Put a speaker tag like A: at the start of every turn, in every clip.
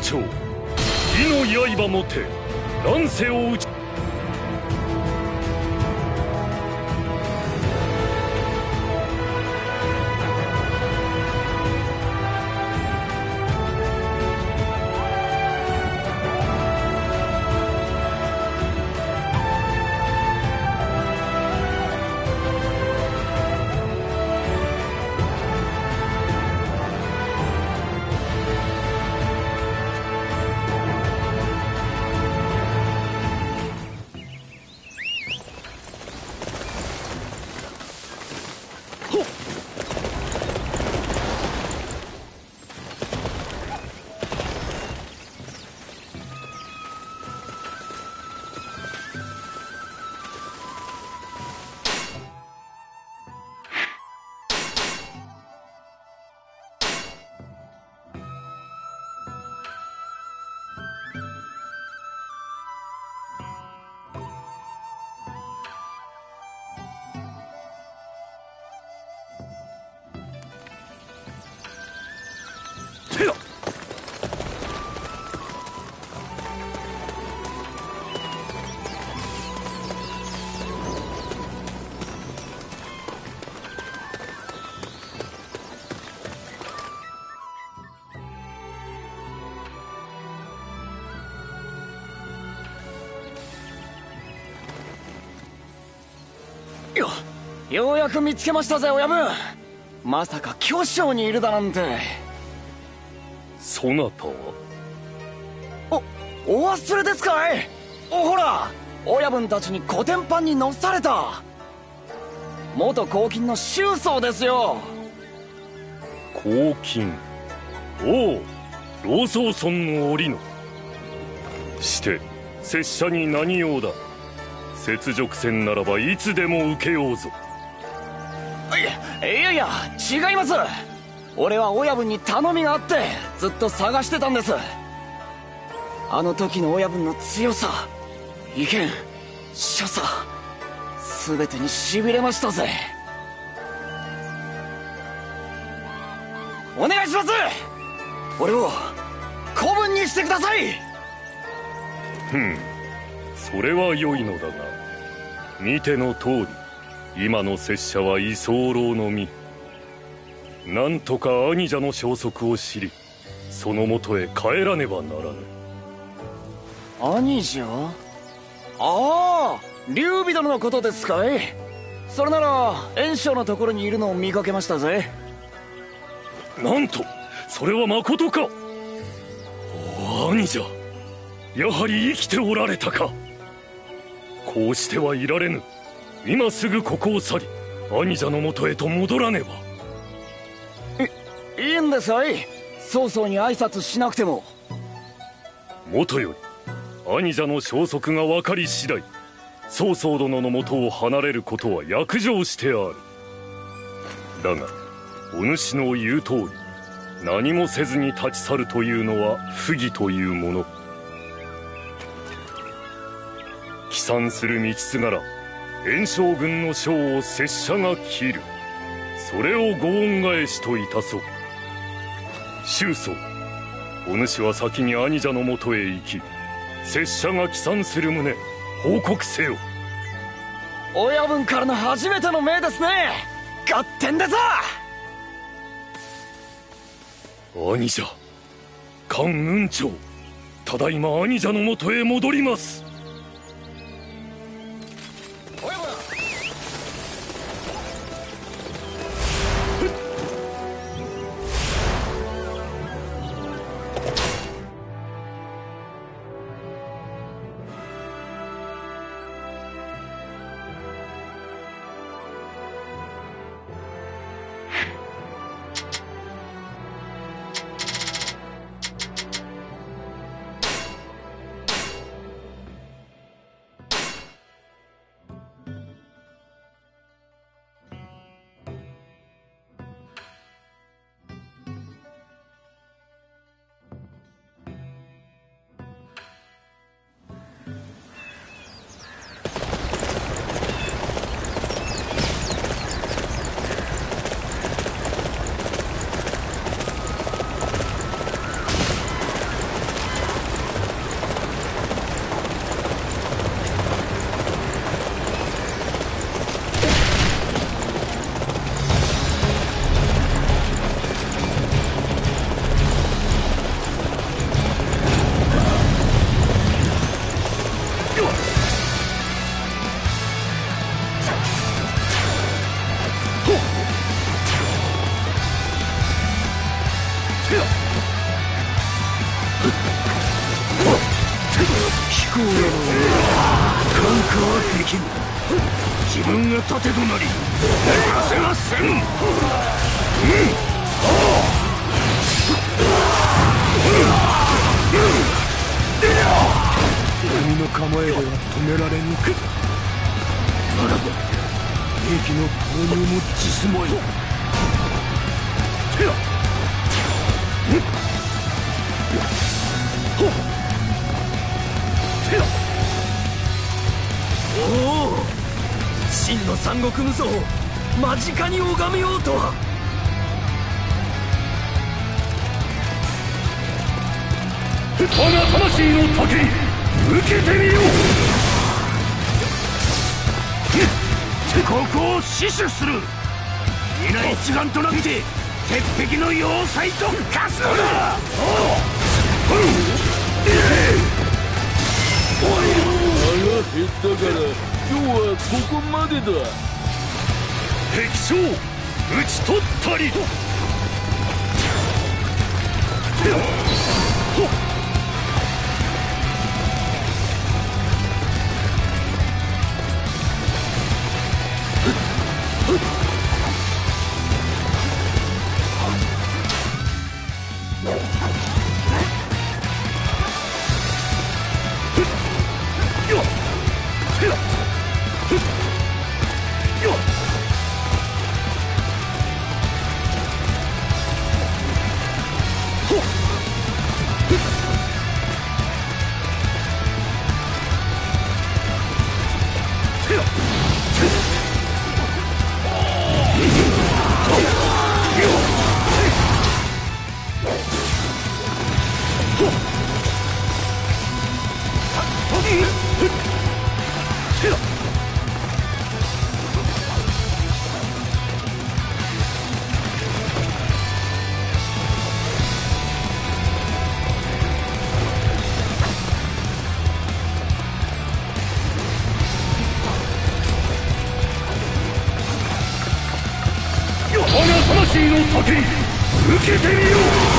A: 長、義の刃もて乱世を打ち。
B: ようやく見つけましたぜ親分。まさか巨匠にいるだなんて。
A: そなたは
B: お忘れですかい。ほら親分たちにコテンパンに乗された元黄金の周宗ですよ。
A: 黄金。おお、老宗村の折の。して拙者に何用だ。雪辱戦ならばいつでも受けようぞ。
B: いや違います。俺は親分に頼みがあってずっと探してたんです。あの時の親分の強さ、意見、所作、全てにしびれましたぜ。お願いします。俺を子分にしてください。
A: それは良いのだが、見ての通り今の拙者は居候の身。なんとか兄者の消息を知り、そのもとへ帰らねばならぬ。
B: 兄者？ああ、劉備殿のことですかい。それなら袁紹のところにいるのを見かけましたぜ。
A: なんと、それはまことか。おお、兄者、やはり生きておられたか。こうしてはいられぬ。今すぐここを去り、兄者のもとへと戻らねば。
B: いいんですかい、曹操に挨拶しなくても。
A: もとより兄者の消息が分かり次第、曹操殿のもとを離れることは約定してある。だがお主の言う通り、何もせずに立ち去るというのは不義というもの。帰参する道すがら袁紹軍の将を拙者が切る。それをご恩返しといたそう。周宗、お主は先に兄者のもとへ行き、拙者が帰参する旨報告せよ。
B: 親分からの初めての命ですね。合点でさ。
A: 兄者、関雲長、ただいま兄者のもとへ戻ります。
C: きる。自分が盾となり逃せはせん。君の構えでは止められぬか。ならば兵器の投入も辞すまい。おお、真の三国無双を間近に拝めようとは。
A: 我が魂の武器受けてみよう。
C: ここを死守する。皆一丸となって鉄壁の要塞と化すのだ。
D: 腹減ったから今日はここまでだ。
A: 敵将討ち取ったり。魂の盾に受けてみよう。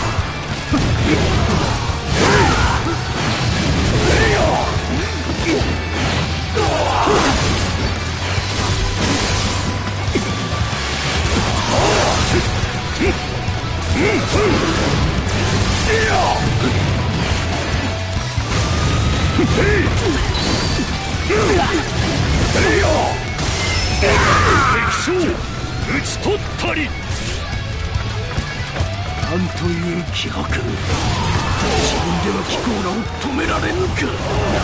A: 敵将討ち取ったり。
C: なんという気迫。自分では貴公らを止められぬか。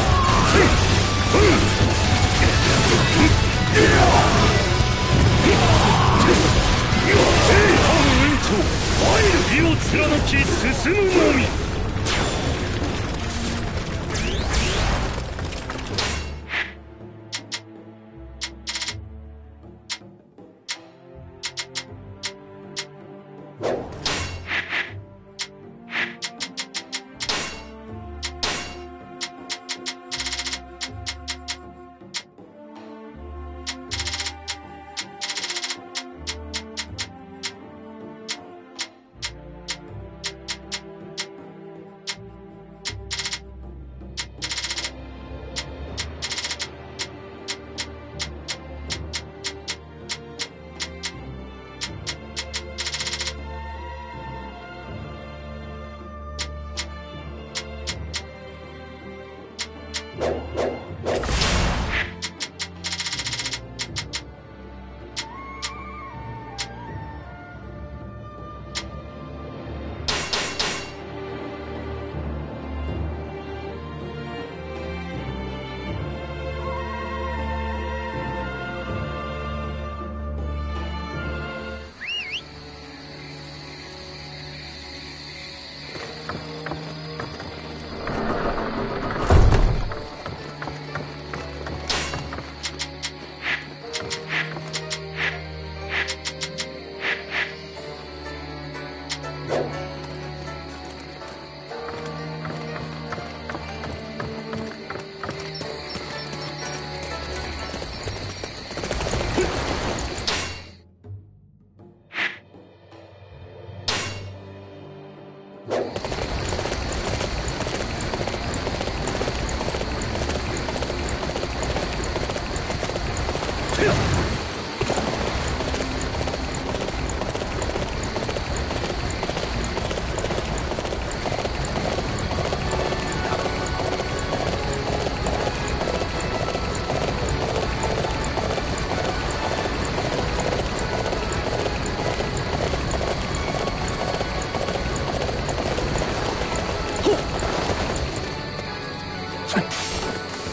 A: 異を貫き進むのみ。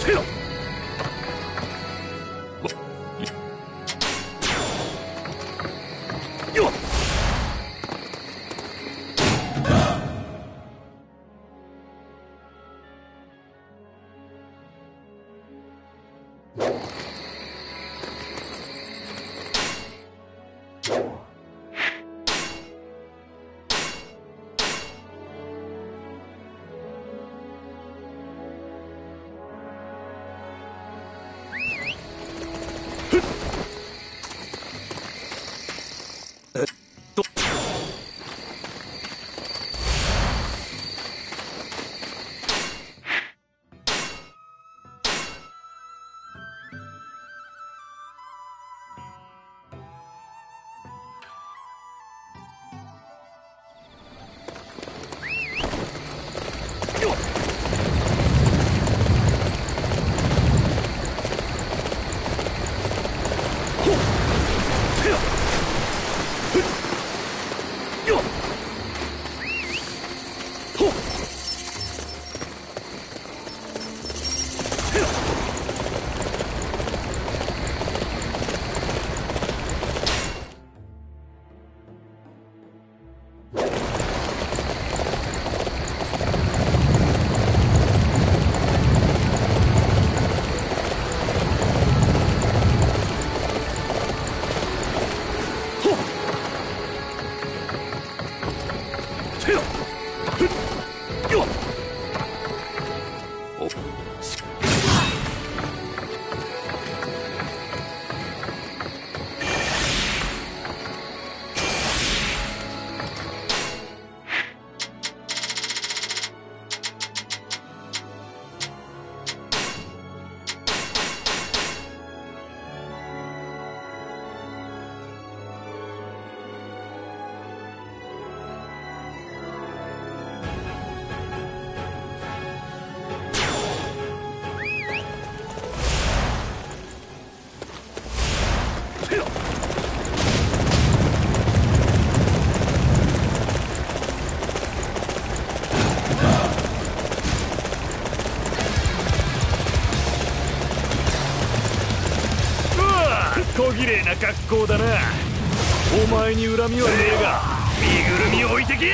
C: 小綺麗な格好だな。お前に恨みはねえが身ぐるみ置いてけ。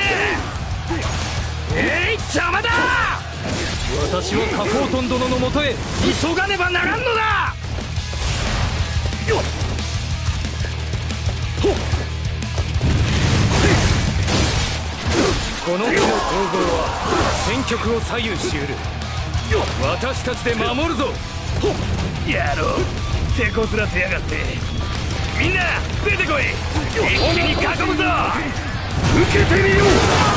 C: 邪魔だ。私は加工トン殿のもとへ急がねばならんのだ。この手の攻防は戦局を左右しうる。私たちで守るぞ。やろう、手こずらせやがって。みんな出てこい。一気に囲むぞ。受けてみよ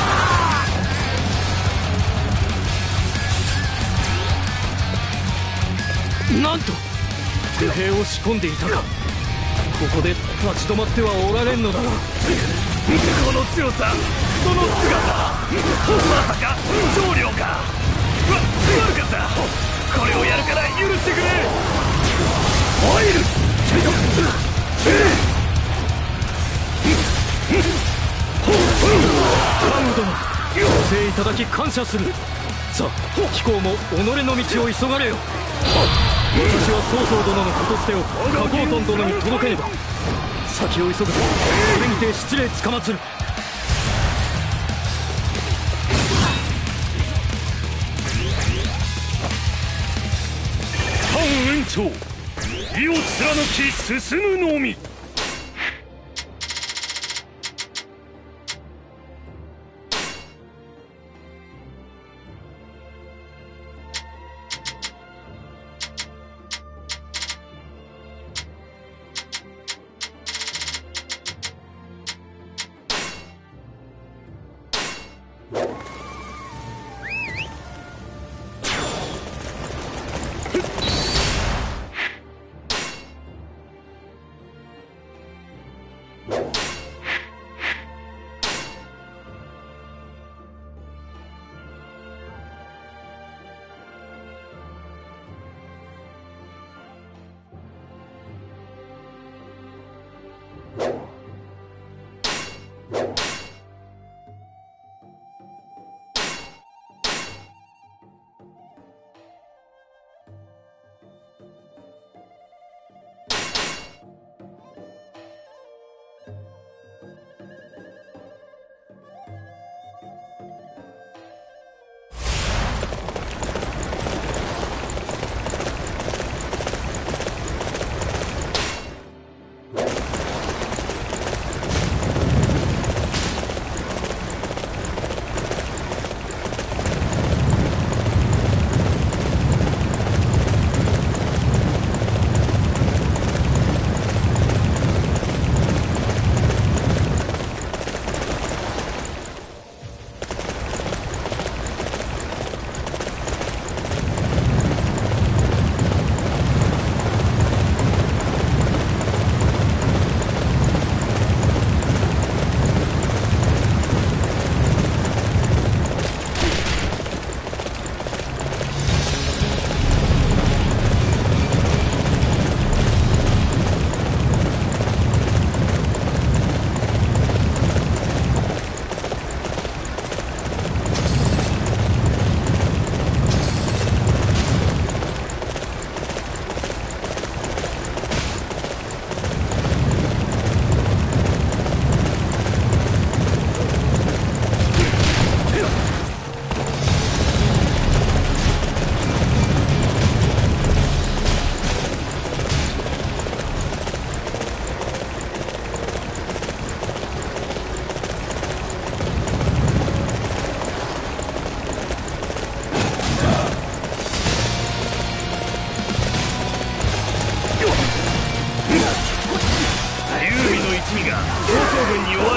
C: う。なんと不兵を仕込んでいたか。ここで立ち止まってはおられんのだ。この強さ、その姿、まさか長領か。悪かった。これをやるから許してくれ。入る。カム殿、ご声いただき感謝する。さあ、貴公も己の道を急がれよ。私は曹操殿のこと捨てを加工トン殿に届けねば。先を急ぐとこれにて失礼つかまつる。
A: 関雲長、意を貫き進むのみ。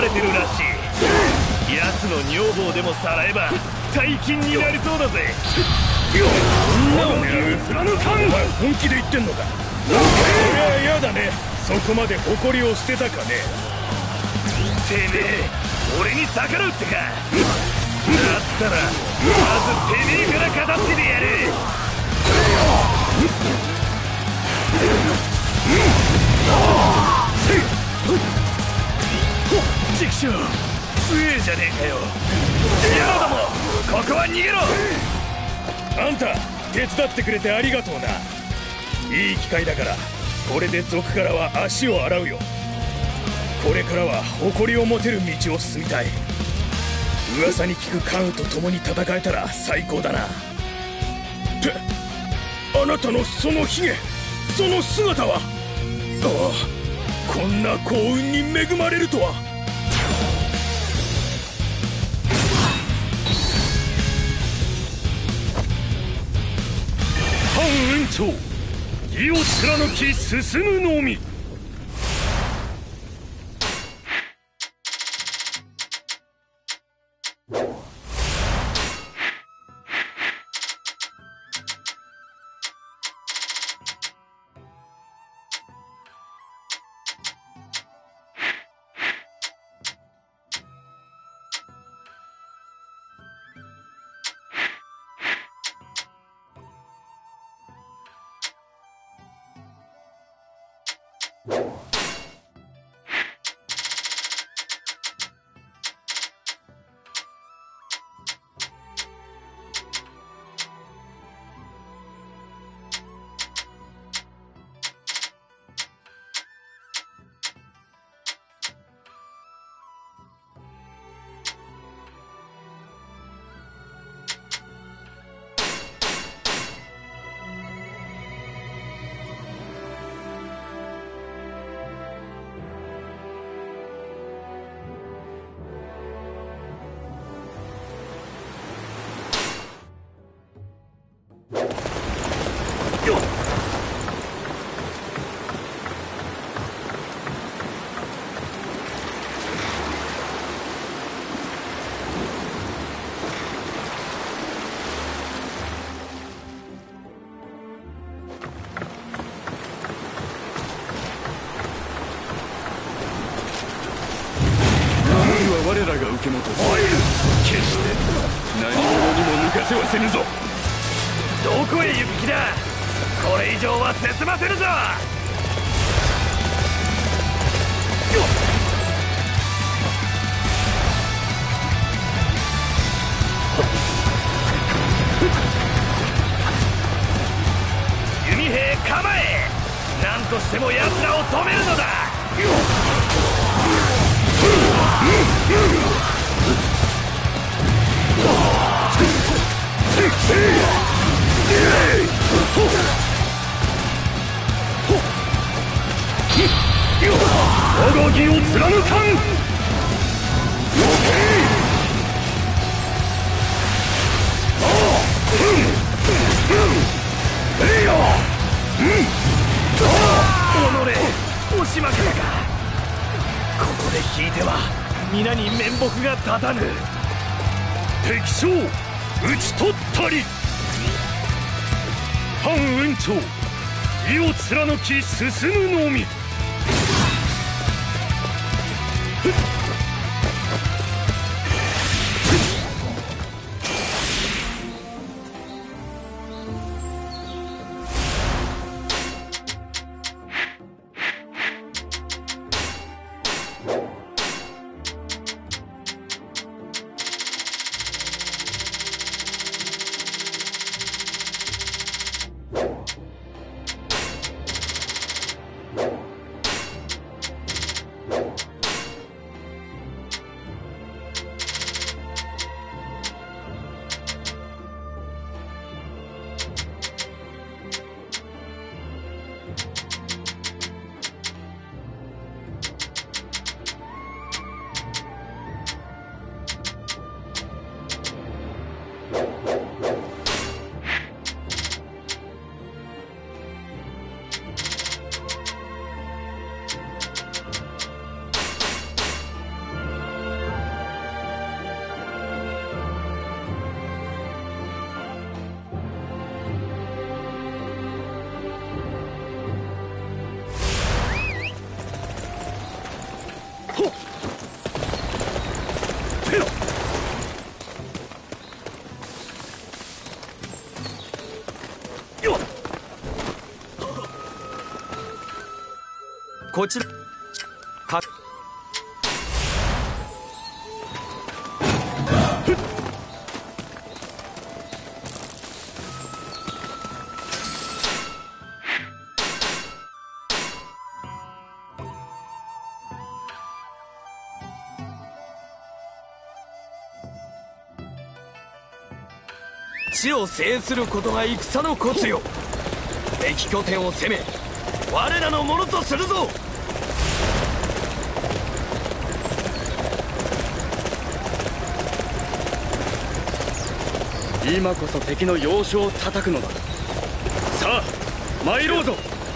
C: れてるらしい。奴の女房でもさらえば大金になりそうだぜ。
A: 女を狙う貫かん。お前本気で言ってんのか。そりゃ嫌だね。そこまで誇りを捨てたかね。
C: てめえ俺に逆らうってか。だったらまずてめえから片付けてやる。チクショー強えじゃねえかよ。野郎どもここは逃げろ。
A: あんた手伝ってくれてありがとうな。いい機会だからこれで族からは足を洗うよ。これからは誇りを持てる道を進みたい。噂に聞く関羽と共に戦えたら最高だな。ってあなたのその髭、その姿は。ああ、こんな幸運に恵まれるとは。反雲長、義を貫き進むのみ。
D: 我らが受け持とう。決して何者にも抜かせはせぬぞ。
C: どこへ行く気だ。これ以上は進ませるぞ。弓兵構え。何としても奴らを止めるのだ。
A: 我が義を貫かん。
C: 己押し負けたか。ここで引いては皆に面目が立たぬ。
A: 敵将討ち取ったり。反雲長、義を貫き進むのみ。
B: こちらか地を制することが戦のコツよ。敵拠点を攻め我らのものとするぞ。
C: 今こそ敵の要所を叩くのだ。さあ参ろうぞ。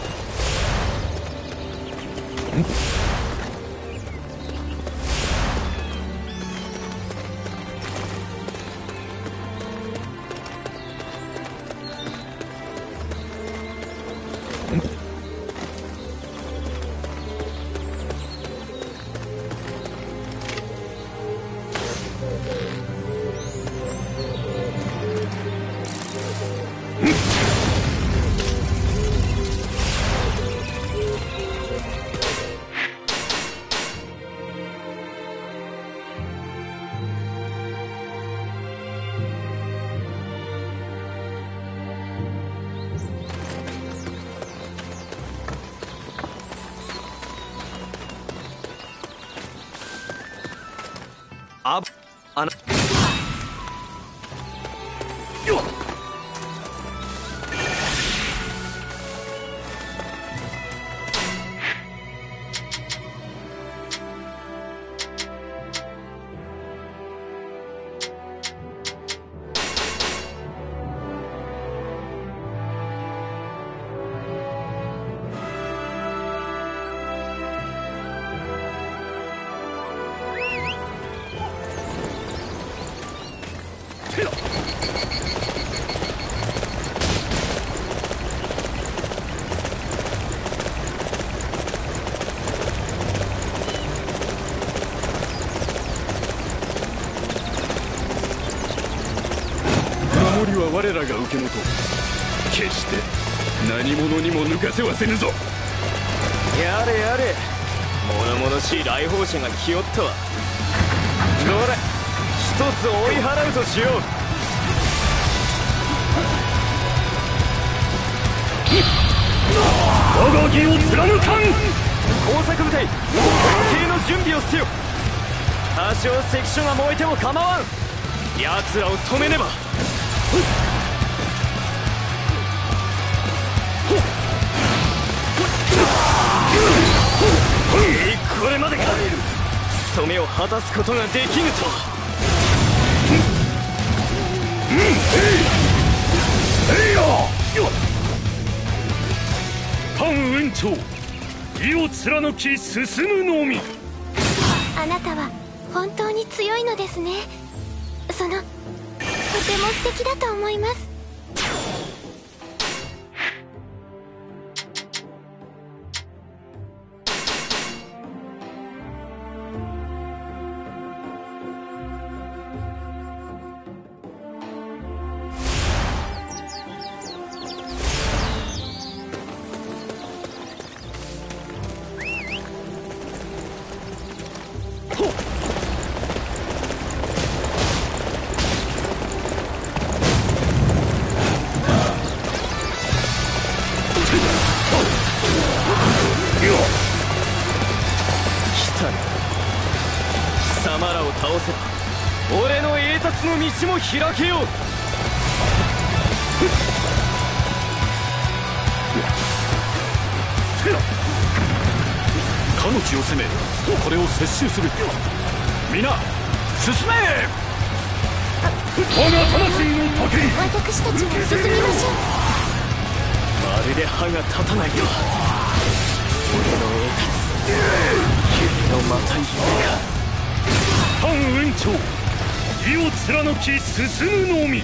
B: あの
D: 守りは我らが受け持とう。決して何者にも抜かせはせぬぞ。
B: やれやれ、物々しい来訪者が来よったわ。どれ一つ追い払うとしよう。
A: 我が義を貫かん。
B: 工作部隊決定の準備をせよ。多少関所が燃えても構わん。奴らを止めねば。これまでか。務めを果たすことができぬと。
A: 関雲長、義を貫き進むのみ。
E: あなたは本当に強いのですね。とても素敵だと思います。
B: 貴様らを倒せば俺の栄達の道も開けよう。
D: かの地を攻めこれを接収する。皆進め。
A: 我が魂の時に
E: 私たちも進みましょう。
B: まるで歯が立たないよ。俺の栄達夢のまた夢か。
A: 関雲長、義を貫き進むのみ。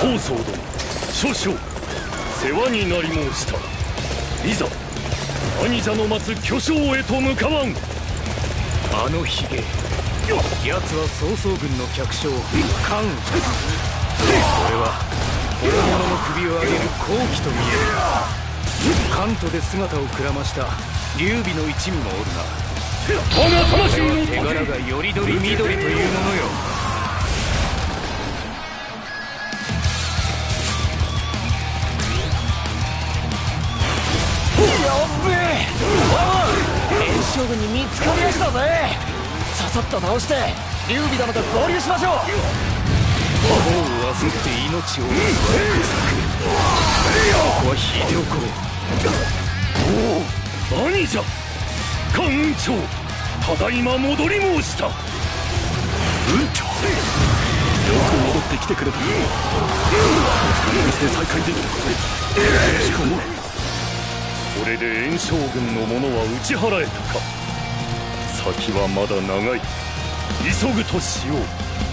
A: 曹操殿、少々世話になり申した。いざ兄者の待つ巨匠へと向かわん。
C: あのヒゲ、奴は曹操軍の客将関羽。俺は本物の首を上げる好機と見える。関東で姿をくらました劉備の一味もおるな。
A: 我が魂の
C: 手柄がよりどりみどりというものよ。
B: やっべえ、袁紹軍に見つかりやしたぜ。ささっと倒して劉備殿と合流しましょう。
C: 魔法を焦って命を落とすは愚策。ここは秀おこう。
A: おお、兄者関雲長、ただいま戻り申した。
D: 雲長、よく戻ってきてくれた。こうして再会できることにしかも。
A: これで袁紹軍の者は打ち払えたか。先はまだ長い。急ぐとしよう。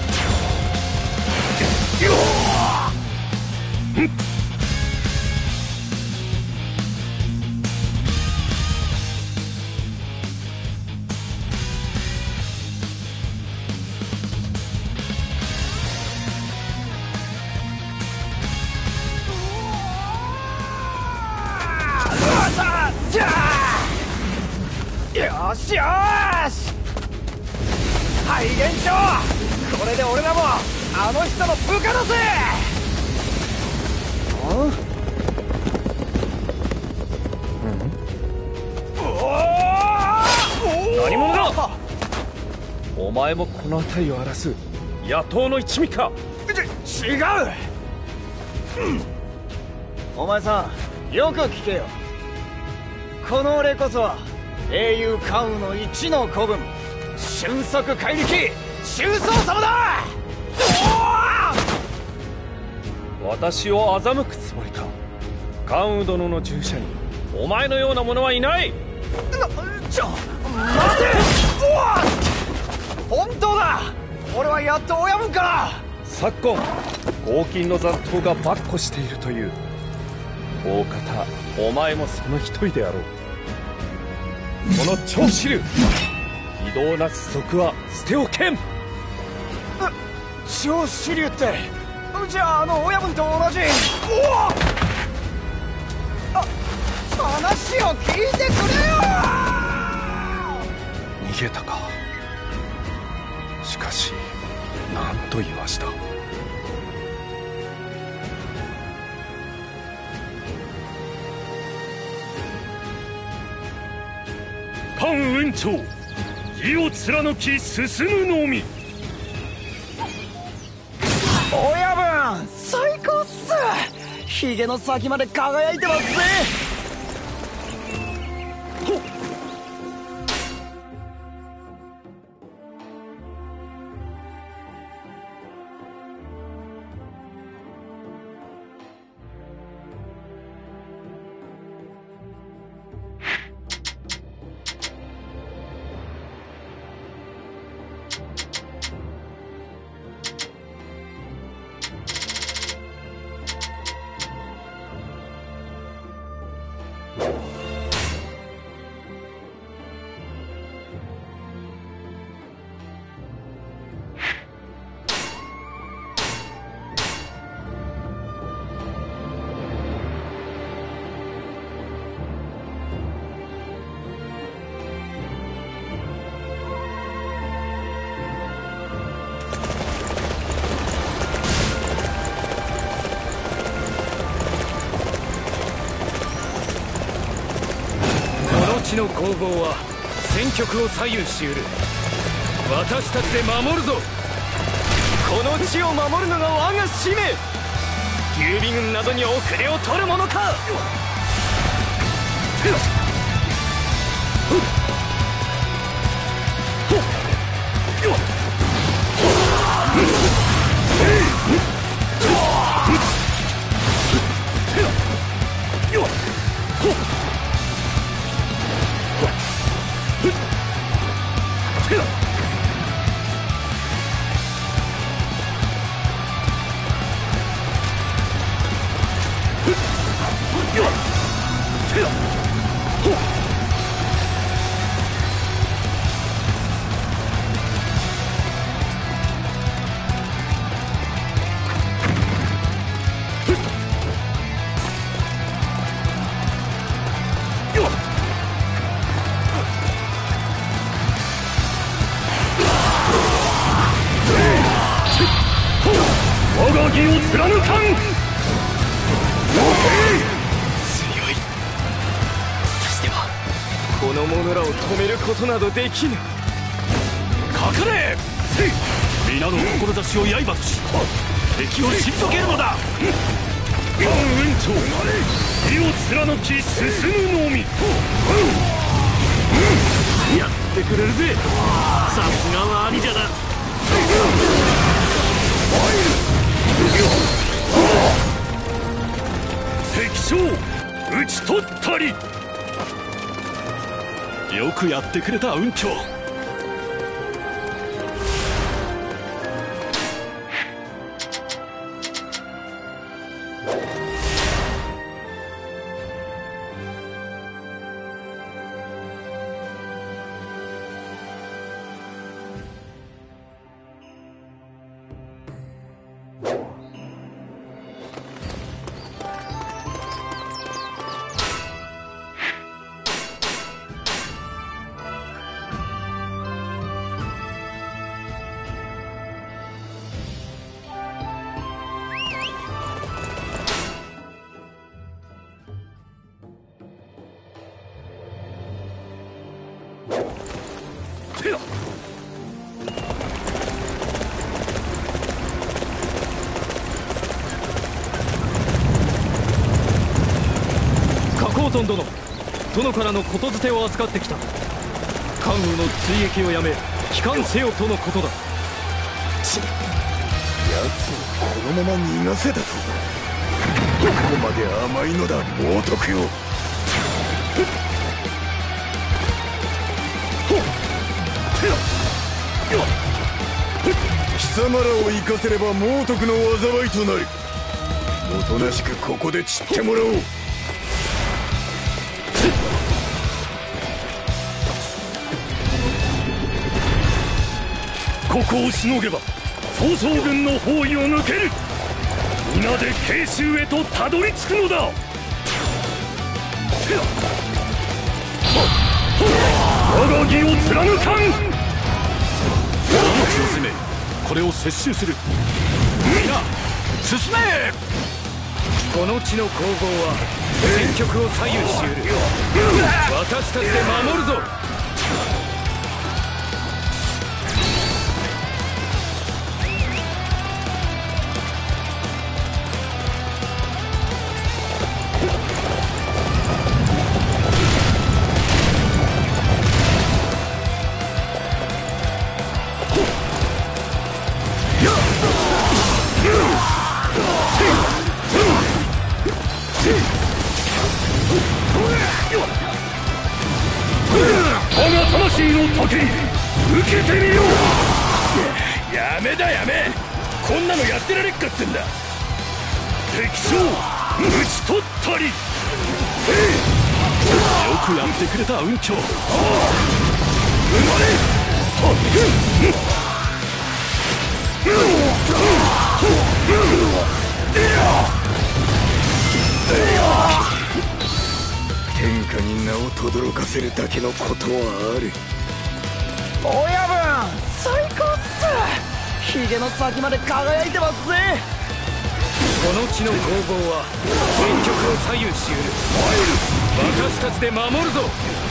B: よしよし、はい袁紹、これで俺らもあの人の部下だぜ。
C: 何者だ。お前もこの辺りを荒らす野党の一味か。
B: 違う、お前さんよく聞けよ。この俺こそ英雄関羽の一の子分、俊足怪力周宗様だ。
C: 私を欺くつもりか。関羽殿の従者にお前のような者はいない。
B: 待て。本当だ、俺はやっと親分から。
C: 昨今黄金の残党が跋扈しているという。大方お前もその一人であろう。この長子竜、非道なす賊は捨ておけん。
B: 長子竜って、じゃあ親分と同じ。話を聞いてくれよ。
C: 逃げたか。しかし何と言わした。
A: 関雲長、義を貫き進むのみ。
B: 親分最高っす。ヒゲの先まで輝いてますぜ。
C: 地の攻防は戦局を左右しうる。私たちで守るぞ。この地を守るのが我が使命。劉備軍などに遅れを取るものか。
A: 木を貫かん。
C: 強い。さしてはこの者らを止めることなどできぬ。
D: かかれ。皆の志を刃とし敵を退けるのだ。
A: 関雲長、火を貫き進むのみ。
D: やってくれるぜ。さすがは兄者だ。
A: 敵将討ち取ったり。
D: よくやってくれた雲長。
C: 殿からの言づてを預かってきた。関羽の追撃をやめ帰還せよとのことだ。
F: 奴をこのまま逃がせだと。どこまで甘いのだ猛徳よ。貴様らを生かせれば猛徳の災いとなる。おとなしくここで散ってもらおう。
A: ここをしのげば曹操軍の包囲を抜ける。皆で慶州へとたどり着くのだ。我が義を貫かん。
D: 大きを攻めこれを接収する。皆進め。
C: この地の攻防は戦局を左右しうる。私たちで守るぞ。
A: 我が魂の時に受けてみよう。やめだやめ。こんなのやってられっかってんだ。敵将討ち取ったり。よ
D: くやってくれた雲長。
F: 天下に名を轟かせるだけのことはある。
B: 親分最高っす。ヒゲの先まで輝いてますぜ。
C: この地の攻防は戦局を左右しうる。私たちで守るぞ。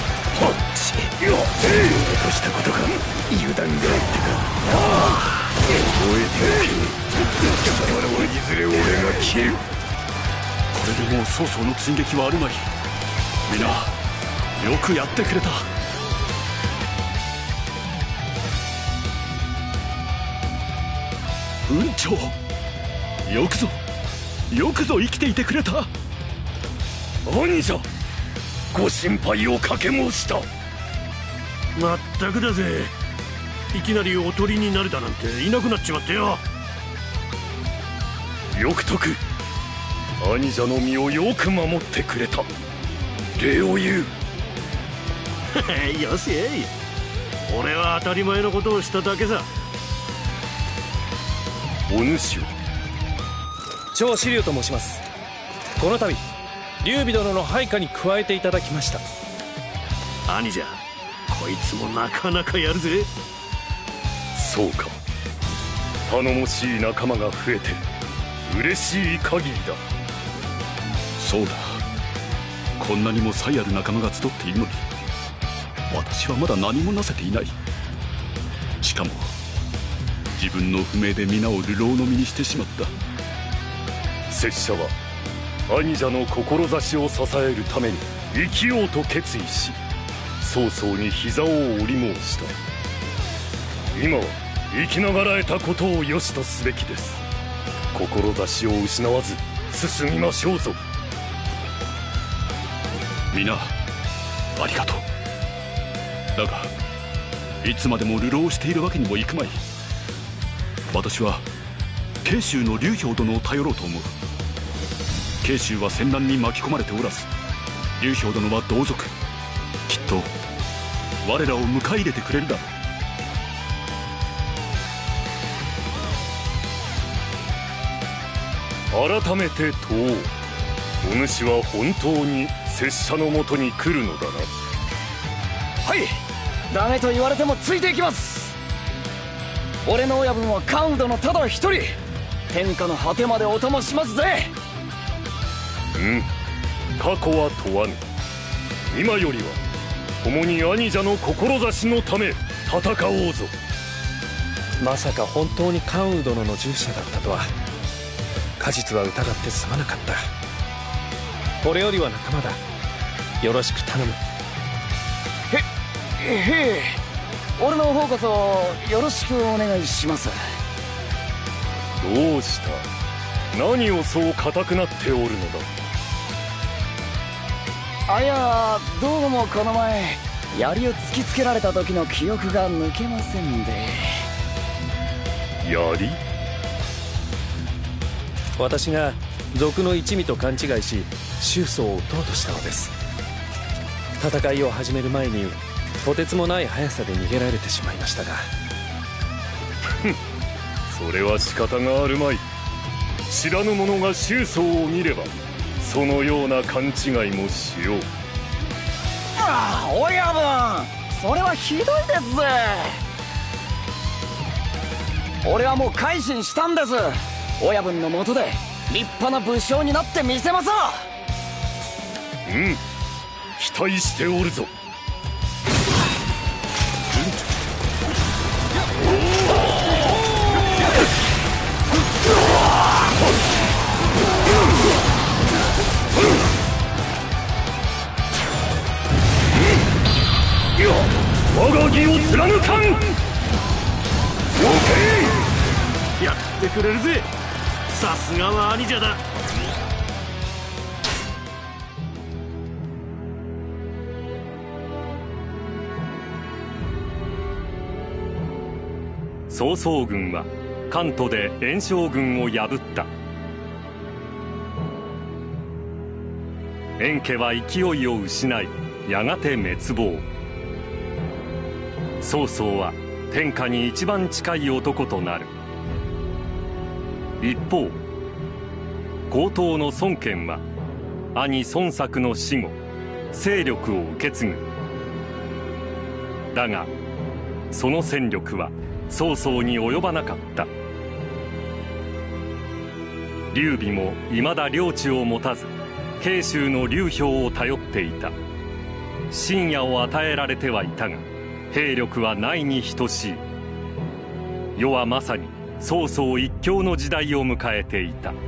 F: 残したことか。油断があってか。覚えておけ。貴様らはいずれ俺が切る。
D: これでもう曹操の追撃はあるまい。皆よくやってくれた。雲長よくぞ生きていてくれた。
A: 兄者ご心配をかけ申した。
G: まったくだぜ。いきなりおとりになれたなんていなくなっちまってよ。
A: よく徳、兄者の身をよく守ってくれた。礼を言う。
G: よせ。俺は当たり前のことをしただけさ。
A: お主は
C: 長子龍と申します。この度劉備殿の配下に加えていただきました。
G: 兄者こいつもなかなかやるぜ。
A: そうか。頼もしい仲間が増えて嬉しい限りだ。
D: そうだ、こんなにも才ある仲間が集っているのに私はまだ何もなせていない。しかも自分の不明で皆を流浪の身にしてしまった。
A: 拙者は兄者の志を支えるために生きようと決意し、早々に膝を折り申した。今は生きながらえたことを良しとすべきです。志を失わず進みましょうぞ。
D: 皆ありがとう。だがいつまでも流浪しているわけにもいくまい。私は慶州の劉氷殿を頼ろうと思う。慶州は戦乱に巻き込まれておらず、劉氷殿は同族。きっと我らを迎え入れてくれるだろ
A: う。改めて問おう。お主は本当に拙者のもとに来るのだな。
B: はい、ダメと言われてもついていきます。俺の親分は関羽殿ただ一人。天下の果てまでお供しますぜ。
A: 過去は問わぬ。今よりは共に兄者の志のため戦おうぞ。
H: まさか本当に関羽殿の従者だったとは。果実は疑ってすまなかった。俺よりは仲間だ。よろしく頼む。
B: へえ、俺の方こそよろしくお願いします。
A: どうした？何をそう固くなっておるのだ。
B: あ、いや、どうもこの前槍を突きつけられた時の記憶が抜けませんで。
A: 槍？
H: 私が賊の一味と勘違いし宗祖を撃とうとしたのです。戦いを始める前にとてつもない速さで逃げられてしまいましたが。
A: それは仕方があるまい。知らぬ者が宗祖を見ればそのような勘違いもしよう。
B: ああ、親分、それはひどいですぜ。俺はもう改心したんです。親分のもとで立派な武将になってみせます。
A: 期待しておるぞ。我が義を貫かん。
G: やってくれるぜ。さすがは兄者だ。
A: 曹操軍は関東で袁紹軍を破った。袁家は勢いを失いやがて滅亡。曹操は天下に一番近い男となる。一方高等の孫権は兄孫作の死後勢力を受け継ぐ。だがその戦力は曹操に及ばなかった。劉備も未だ領地を持たず慶州の劉氷を頼っていた。深夜を与えられてはいたが兵力はないに等しい。世はまさに曹操一強の時代を迎えていた。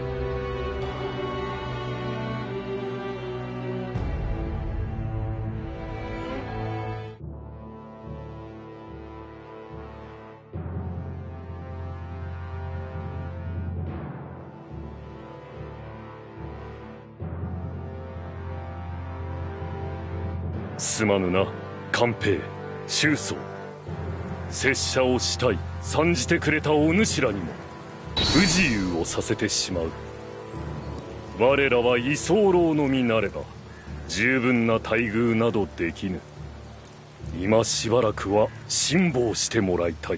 A: すまぬな寛平、周宗。拙者をしたい参じてくれたお主らにも不自由をさせてしまう。我らは居候のみなれば十分な待遇などできぬ。今しばらくは辛抱してもらいたい。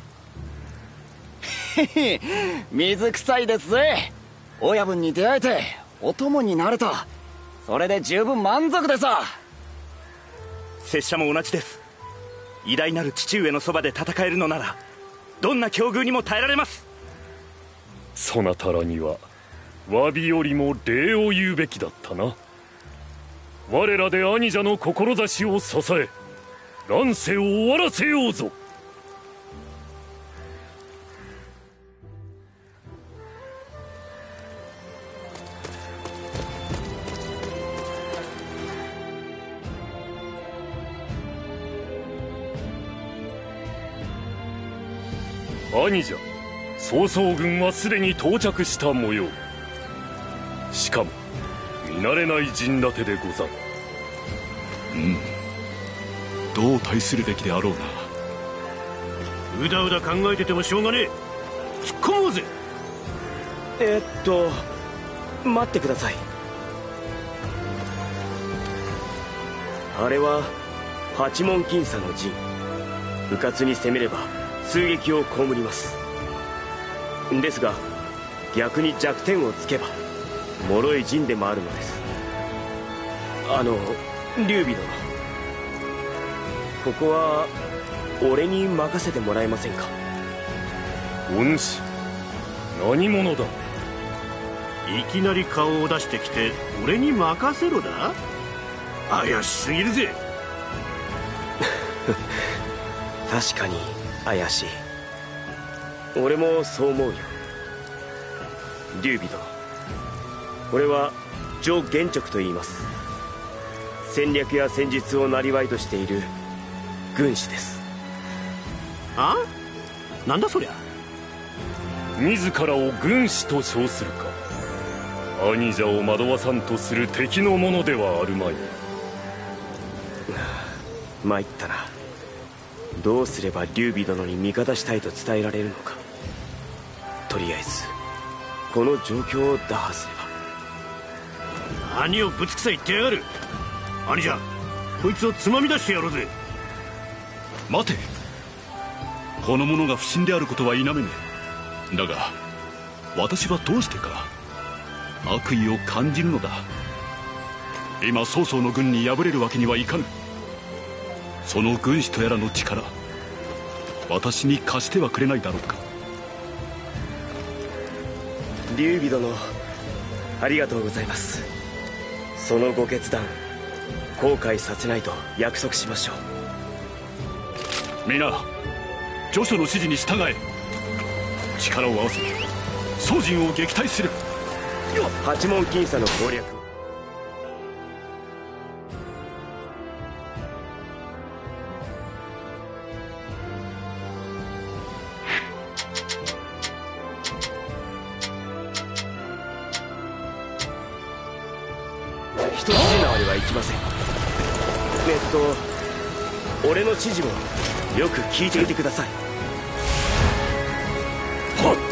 B: へへ、水臭いですぜ。親分に出会えてお供になれた。それで十分満足でさ。
I: 拙者も同じです。偉大なる父上のそばで戦えるのならどんな境遇にも耐えられます。
A: そなたらには詫びよりも礼を言うべきだったな。我らで兄者の志を支え、乱世を終わらせようぞ。兄者、曹操軍はすでに到着した模様。しかも見慣れない陣立てでござる。
D: どう対するべきであろうな。
G: うだうだ考えててもしょうがねえ。突っ込もうぜ。
B: 待ってください。あれは八門僅差の陣。迂闊に攻めれば追撃を被ります。ですが逆に弱点をつけば脆い陣でもあるのです。劉備殿、ここは俺に任せてもらえませんか。
A: お主、何者だ。
G: いきなり顔を出してきて俺に任せろだ。怪しすぎるぜ。
B: 確かに怪しい。俺もそう思うよ。劉備殿、これは徐玄直と言います。戦略や戦術を生業としている軍師です。
G: あ？なんだそりゃ。
A: 自らを軍師と称するか。兄者を惑わさんとする敵のものではあるまい。
B: 参ったな。どうすれば劉備殿に味方したいと伝えられるのか。とりあえずこの状況を打破すれ
G: ば。何をぶつくさ言ってやがる。兄者、こいつをつまみ出してやろうぜ。
D: 待て。この者が不審であることは否めねえ。だが私はどうしてか悪意を感じるのだ。今曹操の軍に敗れるわけにはいかぬ。その軍師とやらの力、私に貸してはくれないだろうか。
B: 劉備殿、ありがとうございます。そのご決断後悔させないと約束しましょ
D: う。皆徐書の指示に従え。力を合わせ曹陣を撃退する。
B: 八門僅差の攻略。一筋縄ではいきません。俺の指示もよく聞いていてください。はっ、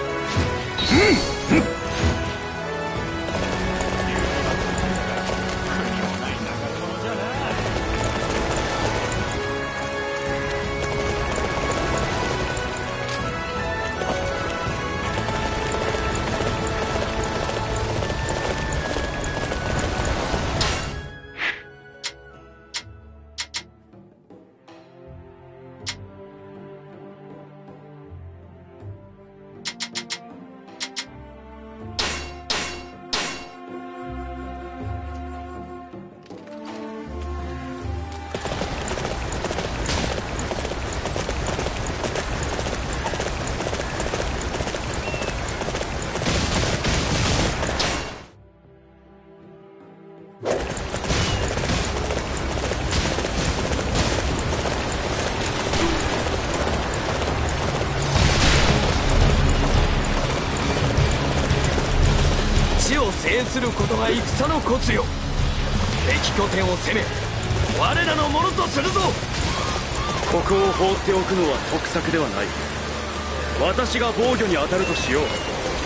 C: 制することが戦のコツよ。敵拠点を攻め我らのものとするぞ。
I: ここを放っておくのは得策ではない。私が防御に当たるとしよう。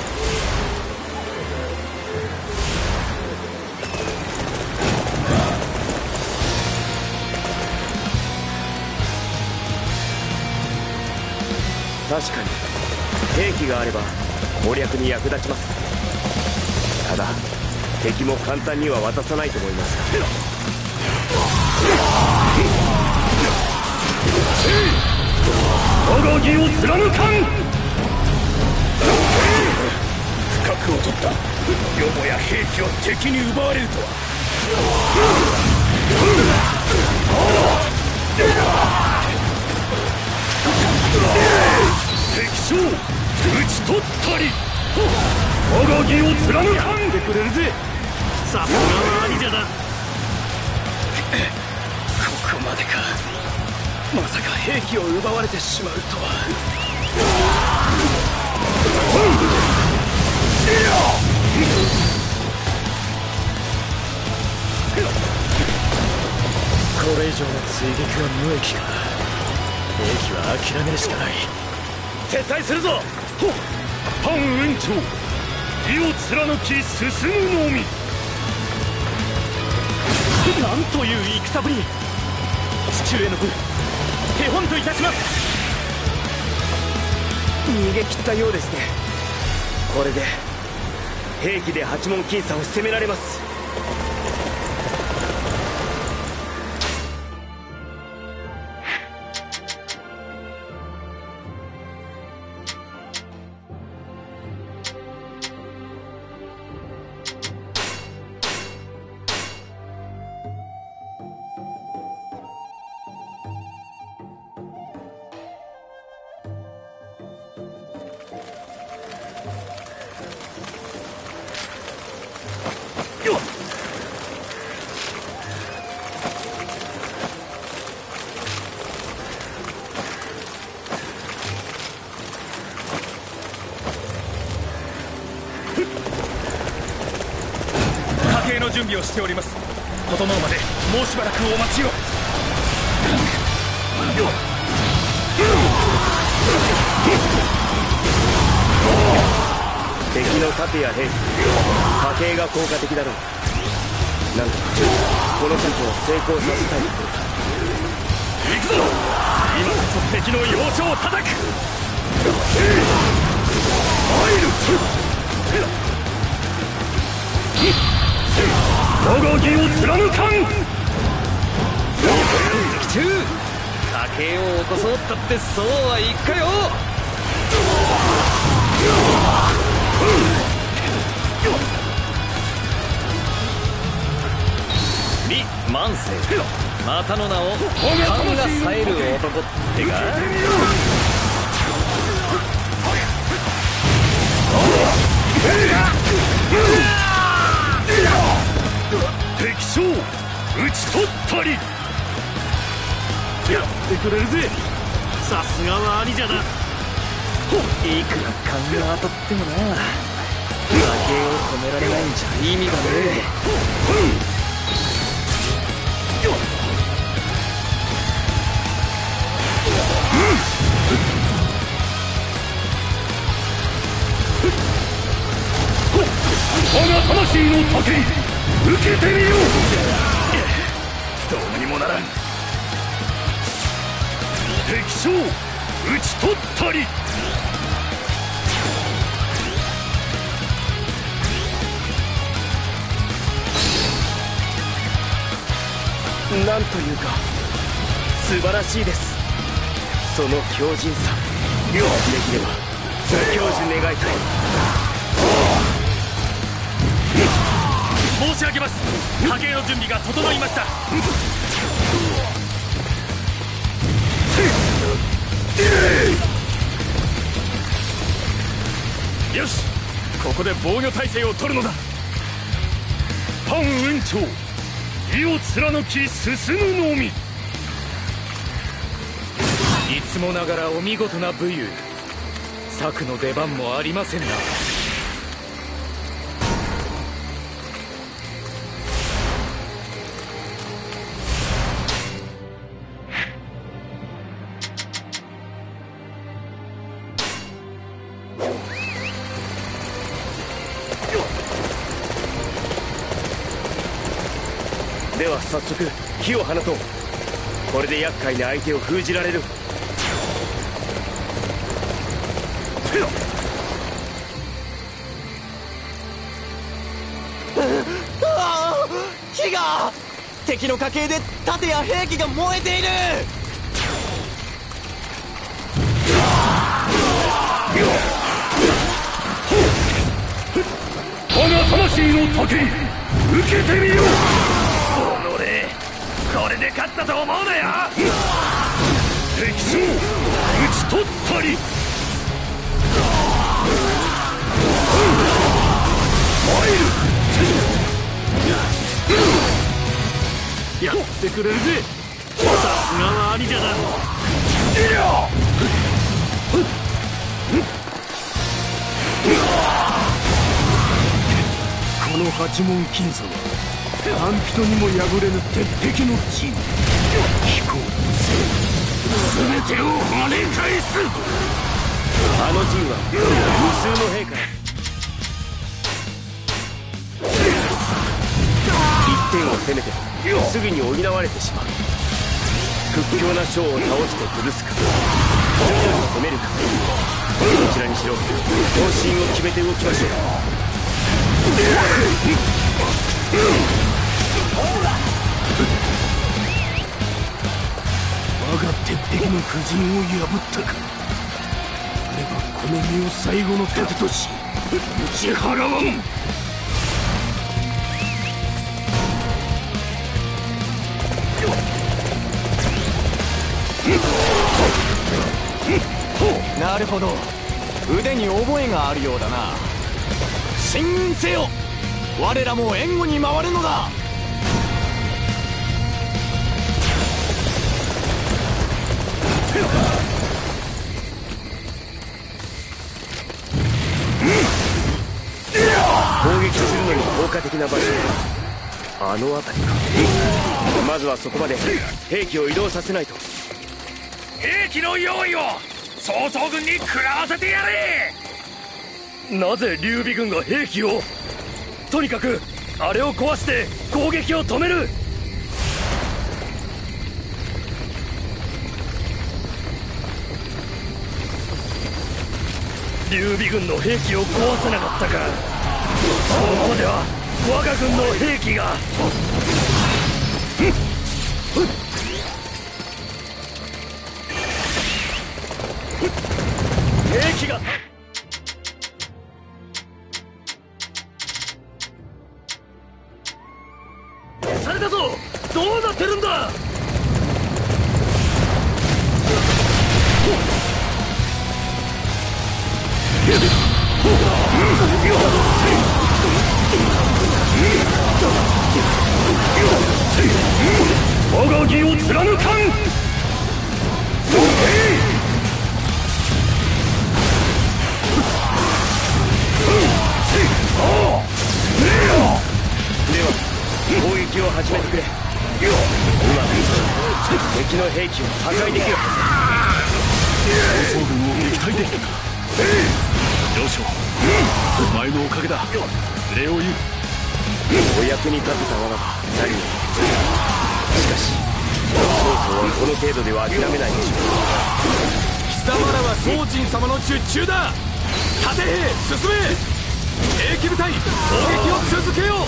B: 確かに兵器があれば攻略に役立ちます。ただ敵も簡単には渡さないと思います。
A: 我が義を貫かん。
F: 不覚を取った。よ兵器を敵に奪われるとは。敵将討ち取ったり、我が義を貫かんでくれるぜ。
G: さすがは兄者だ。
B: ここまでか。まさか兵器を奪われてしまうとは。これ以上の追撃は無益か。兵器は諦めるしかない。
F: 撤退するぞ。
A: 反雲長、義を貫き進むのみ。
C: なんという戦ぶり。父上の分手本といたします。
B: 逃げ切ったようですね。これで兵器で八門僅差を攻められます。
F: 準備をしております。整うまでもうしばらくお待ちを。
B: 敵の盾や兵器、家計が効果的だろう。なんとかこの策を成功させたい。
F: 行くぞ。今こそ敵の要所を叩く。入る。我が義を貫かん。
C: 敵中、家計を起こそうったってそうはいくかよ。李万世、またの名を勘が冴える男ってか。
A: 敵将討ち取ったり。
G: やってくれるぜ。さすがは兄者だ。
B: いくら勘が当たってもな、負けを止められないんじゃ意味がねえ。
A: 我が魂の盾、受けてみよう。
F: どうにもならん。
A: 敵将討ち取ったり。
B: なんというか素晴らしいです。その強靭さ、できれば享受願いたい。
F: 申し上げます。家計の準備が整いました。よし、ここで防御態勢を取るのだ。
A: 反雲長、義を貫き進むのみ。
C: いつもながらお見事な武勇。策の出番もありませんな。
B: では早速火を放とう。これで厄介な相手を封じられる。火が！敵の家系で盾や兵器が燃えている。
A: 我が魂魂の竹に受けてみよう。
F: これで勝ったと思うなよ。
A: 敵将討ち取ったり。
G: やってくれるぜ。さすがは兄者だ。この八門金鎖は何人にも破れぬ鉄壁の地位。飛行全てを跳ね返す。
I: あの陣は無数の兵から一点を攻めてすぐに補われてしまう。屈強な将を倒して崩すか、徐々に攻めるか、どちらにしろ方針を決めて動きましょう。
G: 我が鉄壁の布陣を破ったか。あればこの身を最後の盾とし打ち払わん。
B: なるほど、腕に覚えがあるようだな。進軍せよ、我らも援護に回るのだ。
I: 攻撃するのに効果的な場所、あの辺りか。まずはそこまで兵器を移動させないと。
F: 兵器の用意を曹操軍に食らわせてやれ。
A: なぜ劉備軍が兵器を。とにかくあれを壊して攻撃を止める。劉備軍の兵器を壊せなかったか。このままでは我が軍の兵器が。兵器が。されたぞ。どうなってるんだ。我が義を貫かん。
I: では攻撃を始めてくれ。うまく敵の兵器を破壊できるは
D: 曹操軍を撃退できたか。上将、お前のおかげだ。礼を言う。
I: お役に立てた我が何より。しかし曹操はこの程度では諦めないでしょう。
C: 貴様らは宗人様の術中だ。盾兵進め。兵器部隊攻撃を続けよう。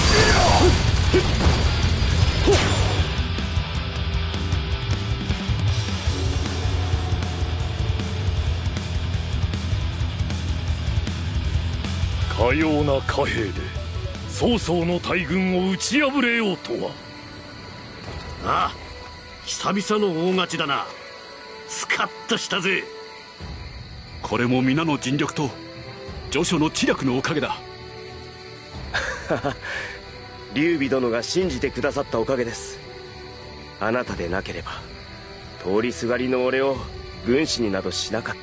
A: かような貨幣で曹操の大軍を打ち破れようとは。
G: ああ、久々の大勝ちだな。スカッとしたぜ。
D: これも皆の尽力と助手の知略のおかげだ。
I: 劉備殿が信じてくださったおかげです。あなたでなければ通りすがりの俺を軍師になどしなかった。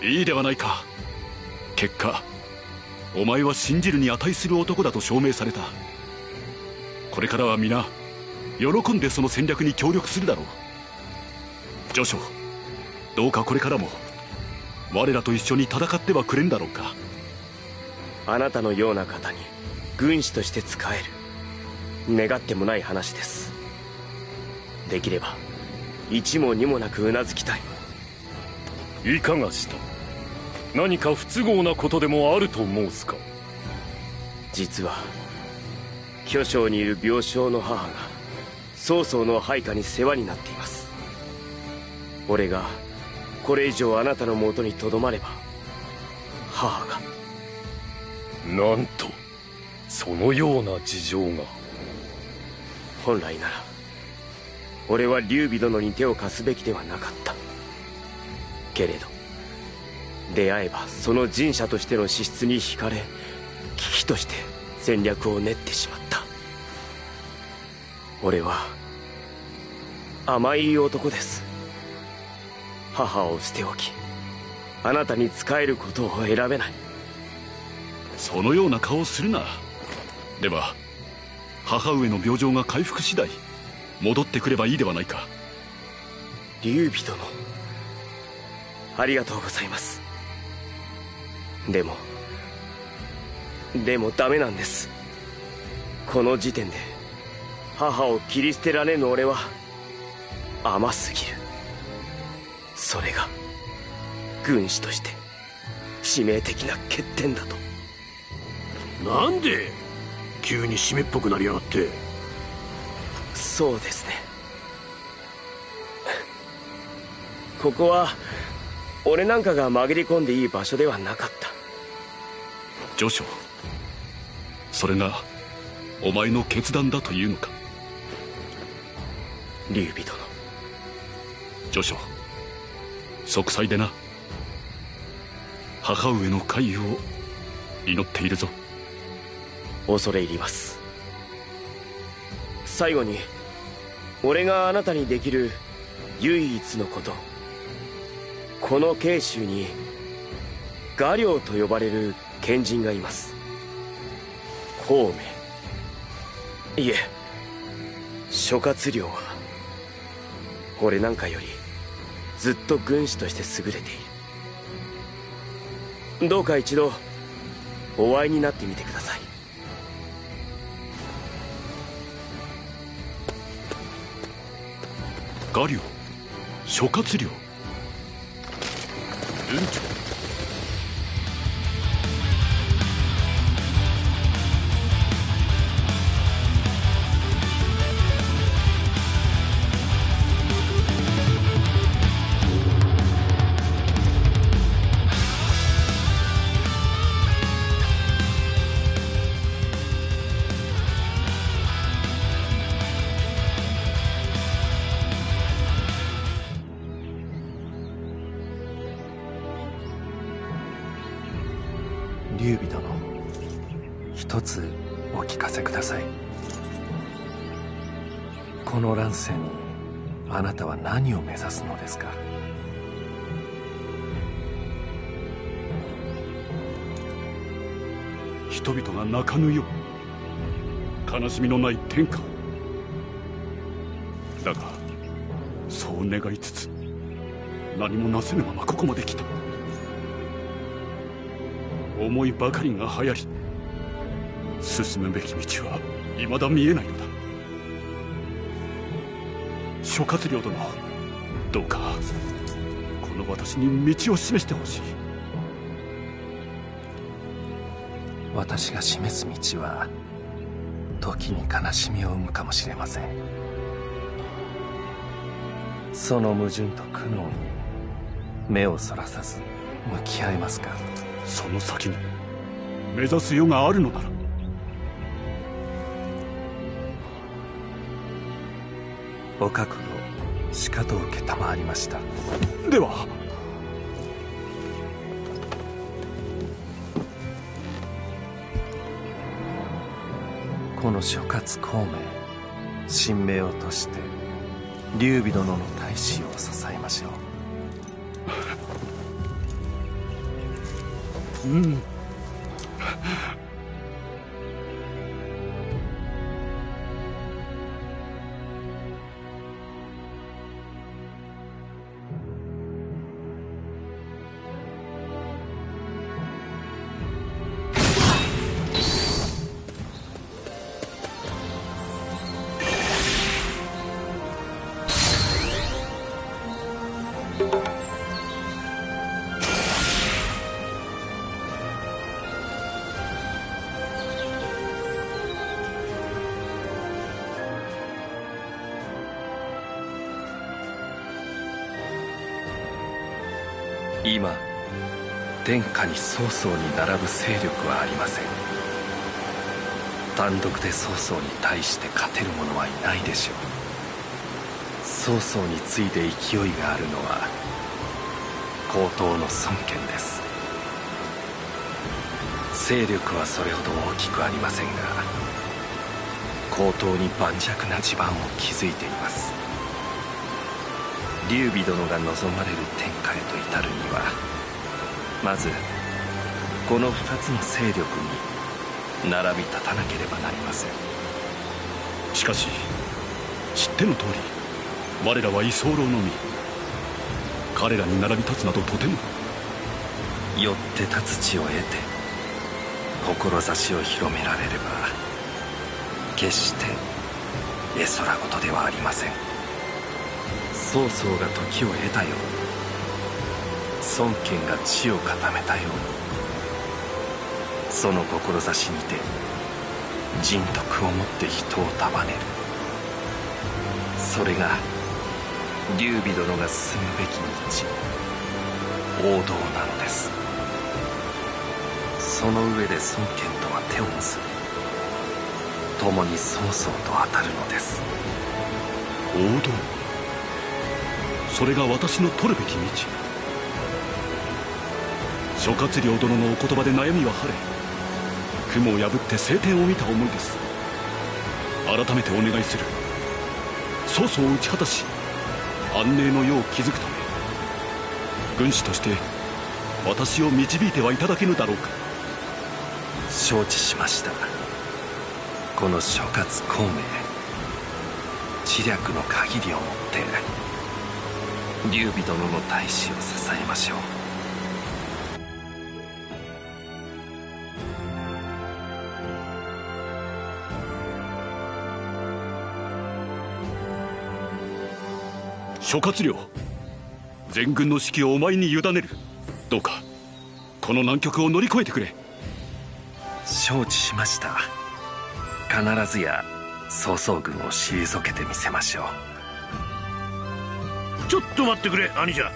D: いいではないか。結果お前は信じるに値する男だと証明された。これからは皆喜んでその戦略に協力するだろう。助手、どうかこれからも我らと一緒に戦ってはくれんだろうか。
I: あなたのような方に軍師として仕える、願ってもない話です。できれば一も二もなくうなずきたい。
A: いかがした。何か不都合なことでもあると申すか。
I: 実は巨匠にいる病床の母が曹操の配下に世話になっています。俺がこれ以上あなたのもとにとどまれば母が。
A: なんとそのような事情が。
I: 本来なら俺は劉備殿に手を貸すべきではなかった。けれど出会えばその人者としての資質に惹かれ、危機として戦略を練ってしまった。俺は甘い男です。母を捨ておきあなたに仕えることを選べない。
D: そのような顔をするな。では母上の病状が回復次第戻ってくればいいではないか。
I: 劉備殿、ありがとうございます。でもダメなんです。この時点で母を切り捨てられぬ俺は甘すぎる。それが軍師として致命的な欠点だと。
G: なんで急に湿っぽくなりやがって。
I: そうですね、ここは俺なんかが紛れ込んでいい場所ではなかった。
D: ジョシュ、それがお前の決断だというのか。
I: 劉備殿、
D: ジョシュ、息災でな。母上の快癒を祈っているぞ。
I: 恐れ入ります。最後に俺があなたにできる唯一のこと、この慶州に画領と呼ばれる賢人がいます。孔明、いえ諸葛亮は俺なんかよりずっと軍師として優れている。どうか一度お会いになってみてください。
D: 画領、諸葛亮、文長。
H: 劉備殿、一つお聞かせください。この乱世にあなたは何を目指すのですか。
D: 人々が泣かぬよう悲しみのない天下を。だがそう願いつつ何もなせぬままここまで来た。思いばかりが流行り、進むべき道は未だ見えないのだ。諸葛亮殿、どうかこの私に道を示してほしい。
H: 私が示す道は時に悲しみを生むかもしれません。その矛盾と苦悩に目をそらさず向き合えますか。
D: その先に目指す世があるのなら。
H: お覚悟しかと承りました。
D: では
H: この諸葛孔明、神明をとして劉備殿の大志を支えましょう。
D: うん。
H: 今天下に曹操に並ぶ勢力はありません。単独で曹操に対して勝てる者はいないでしょう。曹操に次いで勢いがあるのは高等の孫権です。勢力はそれほど大きくありませんが、高等に盤石な地盤を築いています。劉備殿が望まれる天下へと至るには、まずこの2つの勢力に並び立たなければなりません。
D: しかし知っての通り、我らは居候のみ。彼らに並び立つなどとても。
H: よって立つ地を得て志を広められれば、決して絵空事ではありません。曹操が時を得たように、孫権が地を固めたように、その志にて仁徳をもって人を束ねる。それが劉備殿が進むべき道、王道なのです。その上で孫権とは手を結び、共に曹操と当たるのです。
D: 王道、それが私の取るべき道。諸葛亮殿のお言葉で悩みは晴れ、雲を破って晴天を見た思いです。改めてお願いする。曹操を打ち果たし安寧の世を築くため、軍師として私を導いてはいただけぬだろうか。
H: 承知しました。この諸葛孔明、知略の限りをもって劉備殿の大志を支えましょう。
D: 諸葛亮、全軍の指揮をお前に委ねる。どうかこの難局を乗り越えてくれ。
H: 承知しました。必ずや曹操軍を退けてみせましょ
G: う。ちょっと待ってくれ兄者。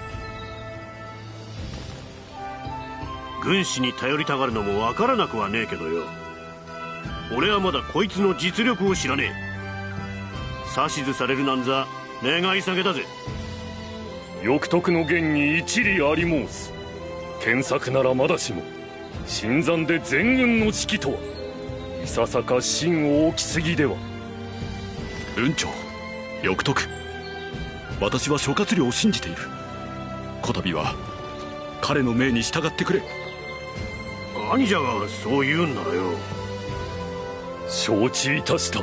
G: 軍師に頼りたがるのも分からなくはねえけどよ、俺はまだこいつの実力を知らねえ。指図されるなんざ願い下げだぜ。
A: 欲得の言に一理あり申す。検索ならまだしも、新参で全軍の指揮とはいささか心大きすぎでは。
D: 雲長、欲得、私は諸葛亮を信じている。こたびは彼の命に従ってくれ。
G: 兄者がそう言うんならよ。
A: 承知いたした。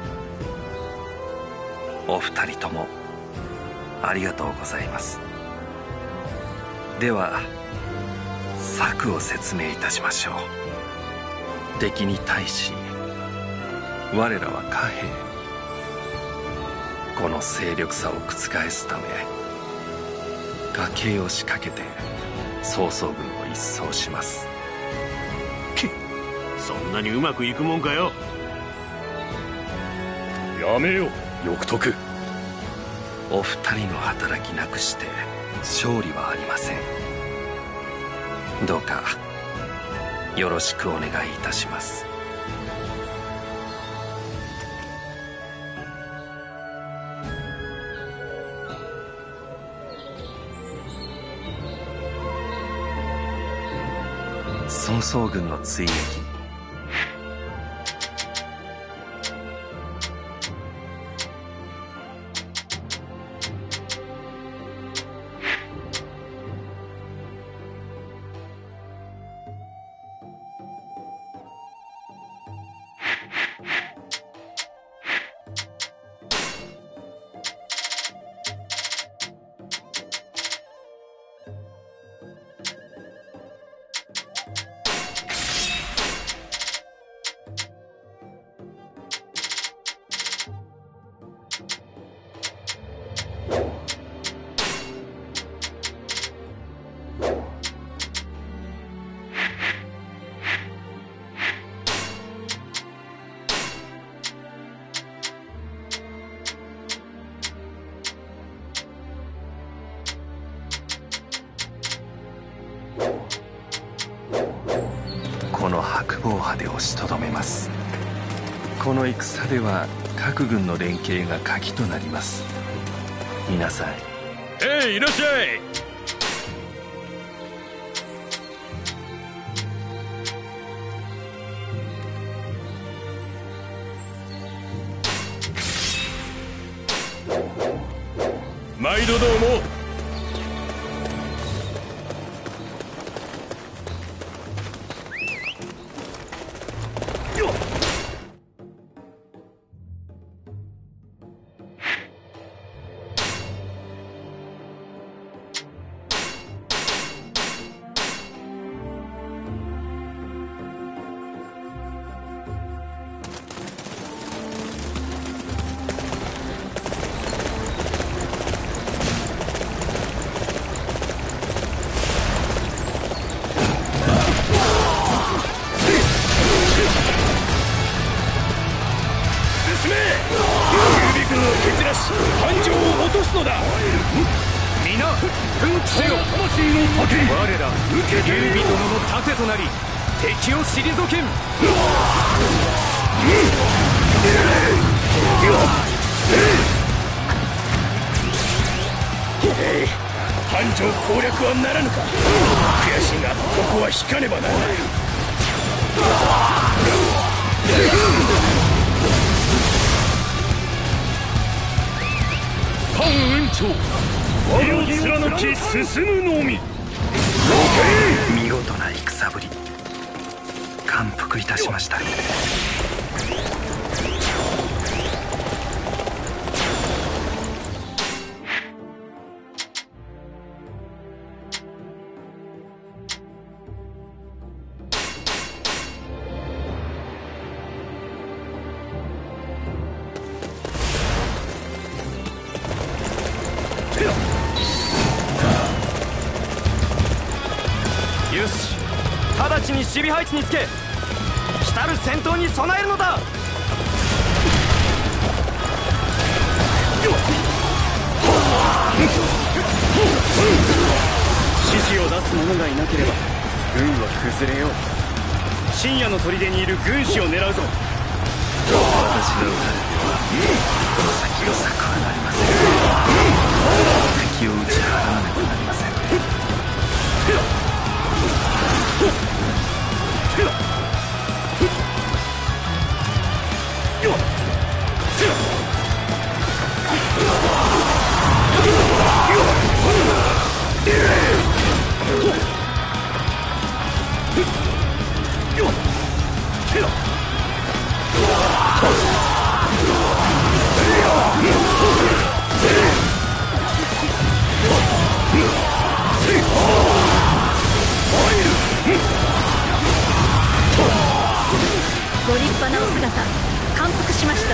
H: お二人ともありがとうございます。では策を説明いたしましょう。敵に対し我らは貨幣、この勢力差を覆すため崖を仕掛けて曹操軍を一掃します。
G: そんなにうまくいくもんかよ。
A: やめよ、欲得。
H: お二人の働きなくして勝利はありません。どうかよろしくお願いいたします。曹操軍の追撃、 この白鵬派で押しとどめます。この戦では各軍の連携が鍵となります。皆さん、
D: いらっしゃい。
A: 毎度どうも。
F: 繁盛攻略はならぬか。悔しいがここは引かねばならない。
A: 関雲長、義を貫き進むのみ。
H: 見事な戦ぶり、感服いたしました。
I: よし、直ちに守備配置につけ、来たる戦闘に備えるのだ。指示を出す者がいなければ軍は崩れよう。深夜の砦にいる軍師を狙うぞ。
H: 私が撃たれてはこの先の策はなりません。敵を打ち払わねばなりません。
J: ご立派なお姿、感服しました。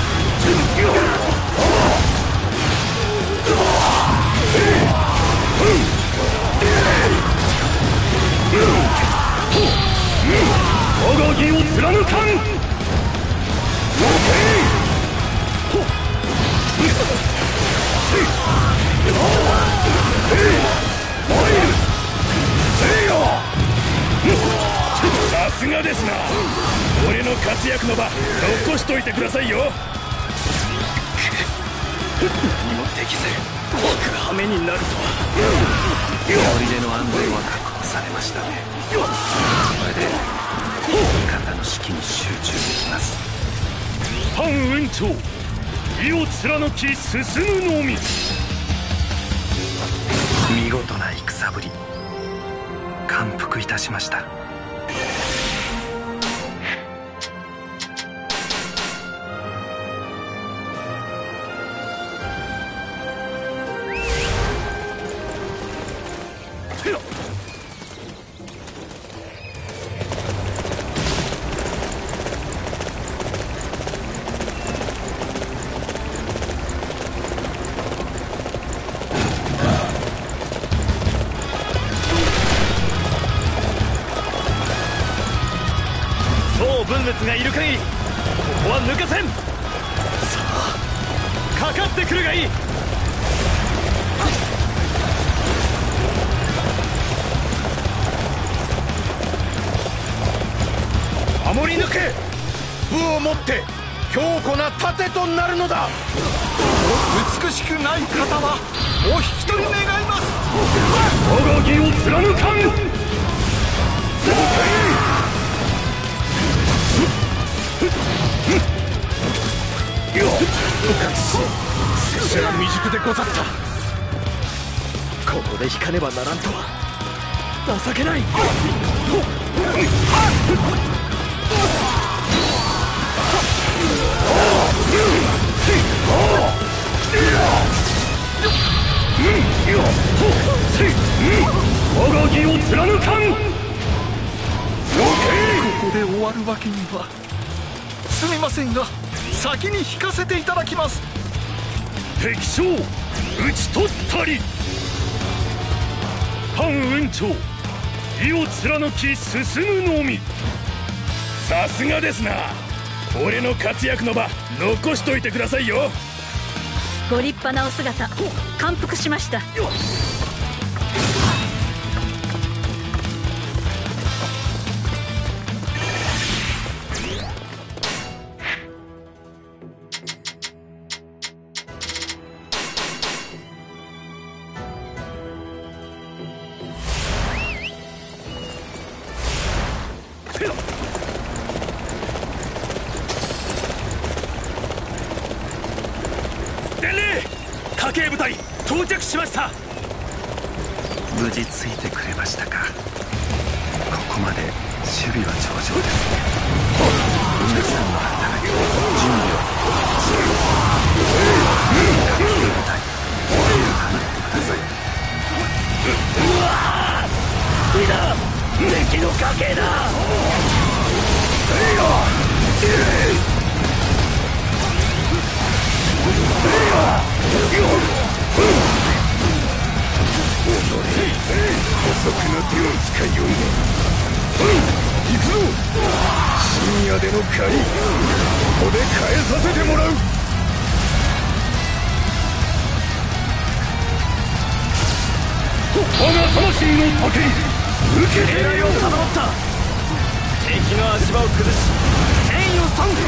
A: 我が義を貫かん。さすがですな。俺の活躍の場残しといてくださいよ。
H: 何もできず引く羽目になるとは。砦の安全は確保されましたね。これで味方の指揮に集中できます。
A: 関雲長、義を貫き進むのみ。
H: 見事な戦ぶり、感服いたしました。
I: 分裂がいる限りここは抜かせん。さあ、かかってくるがいい。
F: け。武をもって強固な盾となるのだ。
C: 美しくない方はお引き取り願います。
A: 我が義を貫かん。
C: 拙者が未熟でござった。ここで引かねばならんとは情けない。
A: 我が義を貫かん。
C: ここで終わるわけには。すみませんが先に引かせていただきます。
A: 敵将討ち取ったり。反雲長、義を貫き進むのみ。
F: さすがですな。俺の活躍の場残しといてくださいよ。
J: ご立派なお姿感服しました。
C: 家計部隊到着しました。
H: 無事ついてくれましたか。ここまで守備は上々ですね。皆さんの働き準備を家計部隊手を離れてください。
C: 敵の家計だ。
F: 姑息な手を使いよんだ。行くぞ。深夜での借りここで返させてもらう。
A: 我が魂の盾に受けて
C: 狙いを定まった。敵の足場を崩し戦意を損ね。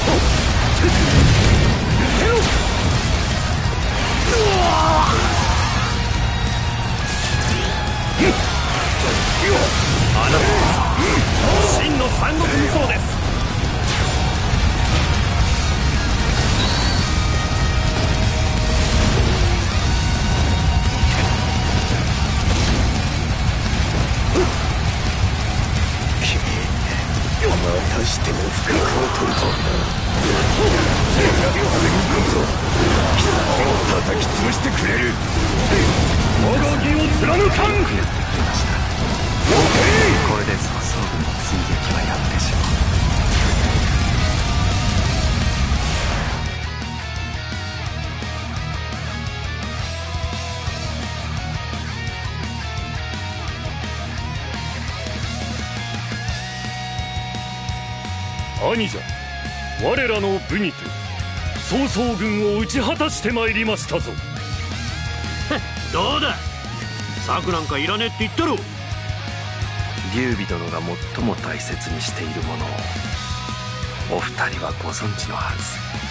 C: あなたこそ真の三国無双です。
F: またしても不覚を取るとはな。全こそ貴様を叩き潰してくれる。
A: 我が義を貫かん。
H: これで曹操軍の追撃はやめでしょ
A: 兄者、我らの部にて曹操軍を討ち果たしてまいりましたぞ。
G: どうだ、策なんかいらねえって言ったろ。
H: 劉備殿が最も大切にしているものをお二人はご存知のはず。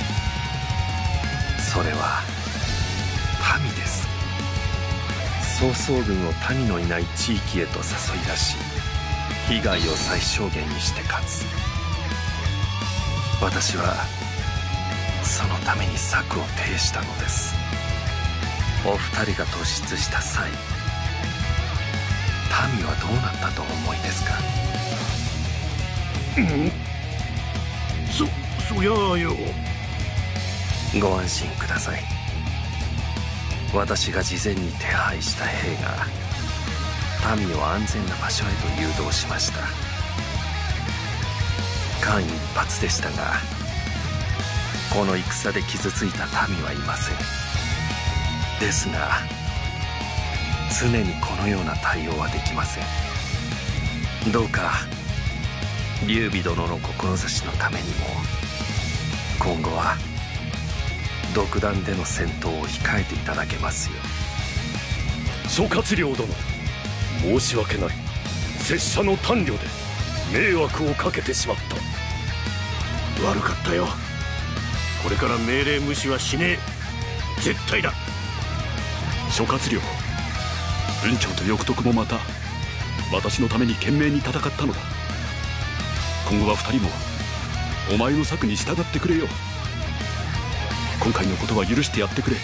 H: それは民です。曹操軍を民のいない地域へと誘い出し、被害を最小限にして勝つ。私はそのために策を呈したのです。お二人が突出した際、民はどうなったとお思いですか。
G: そりゃあよ。
H: ご安心ください。私が事前に手配した兵が民を安全な場所へと誘導しました。間一髪でしたが、この戦で傷ついた民はいません。ですが常にこのような対応はできません。どうか劉備殿の志のためにも今後は独断での戦闘を控えていただけますよう。
A: 諸葛亮殿、申し訳ない。拙者の短慮で迷惑をかけてしまった。
G: 悪かったよ。これから命令無視はしねえ。絶対だ。
D: 諸葛亮、雲長と翼徳もまた私のために懸命に戦ったのだ。今後は二人もお前の策に従ってくれよ。今回のことは許してやってくれ。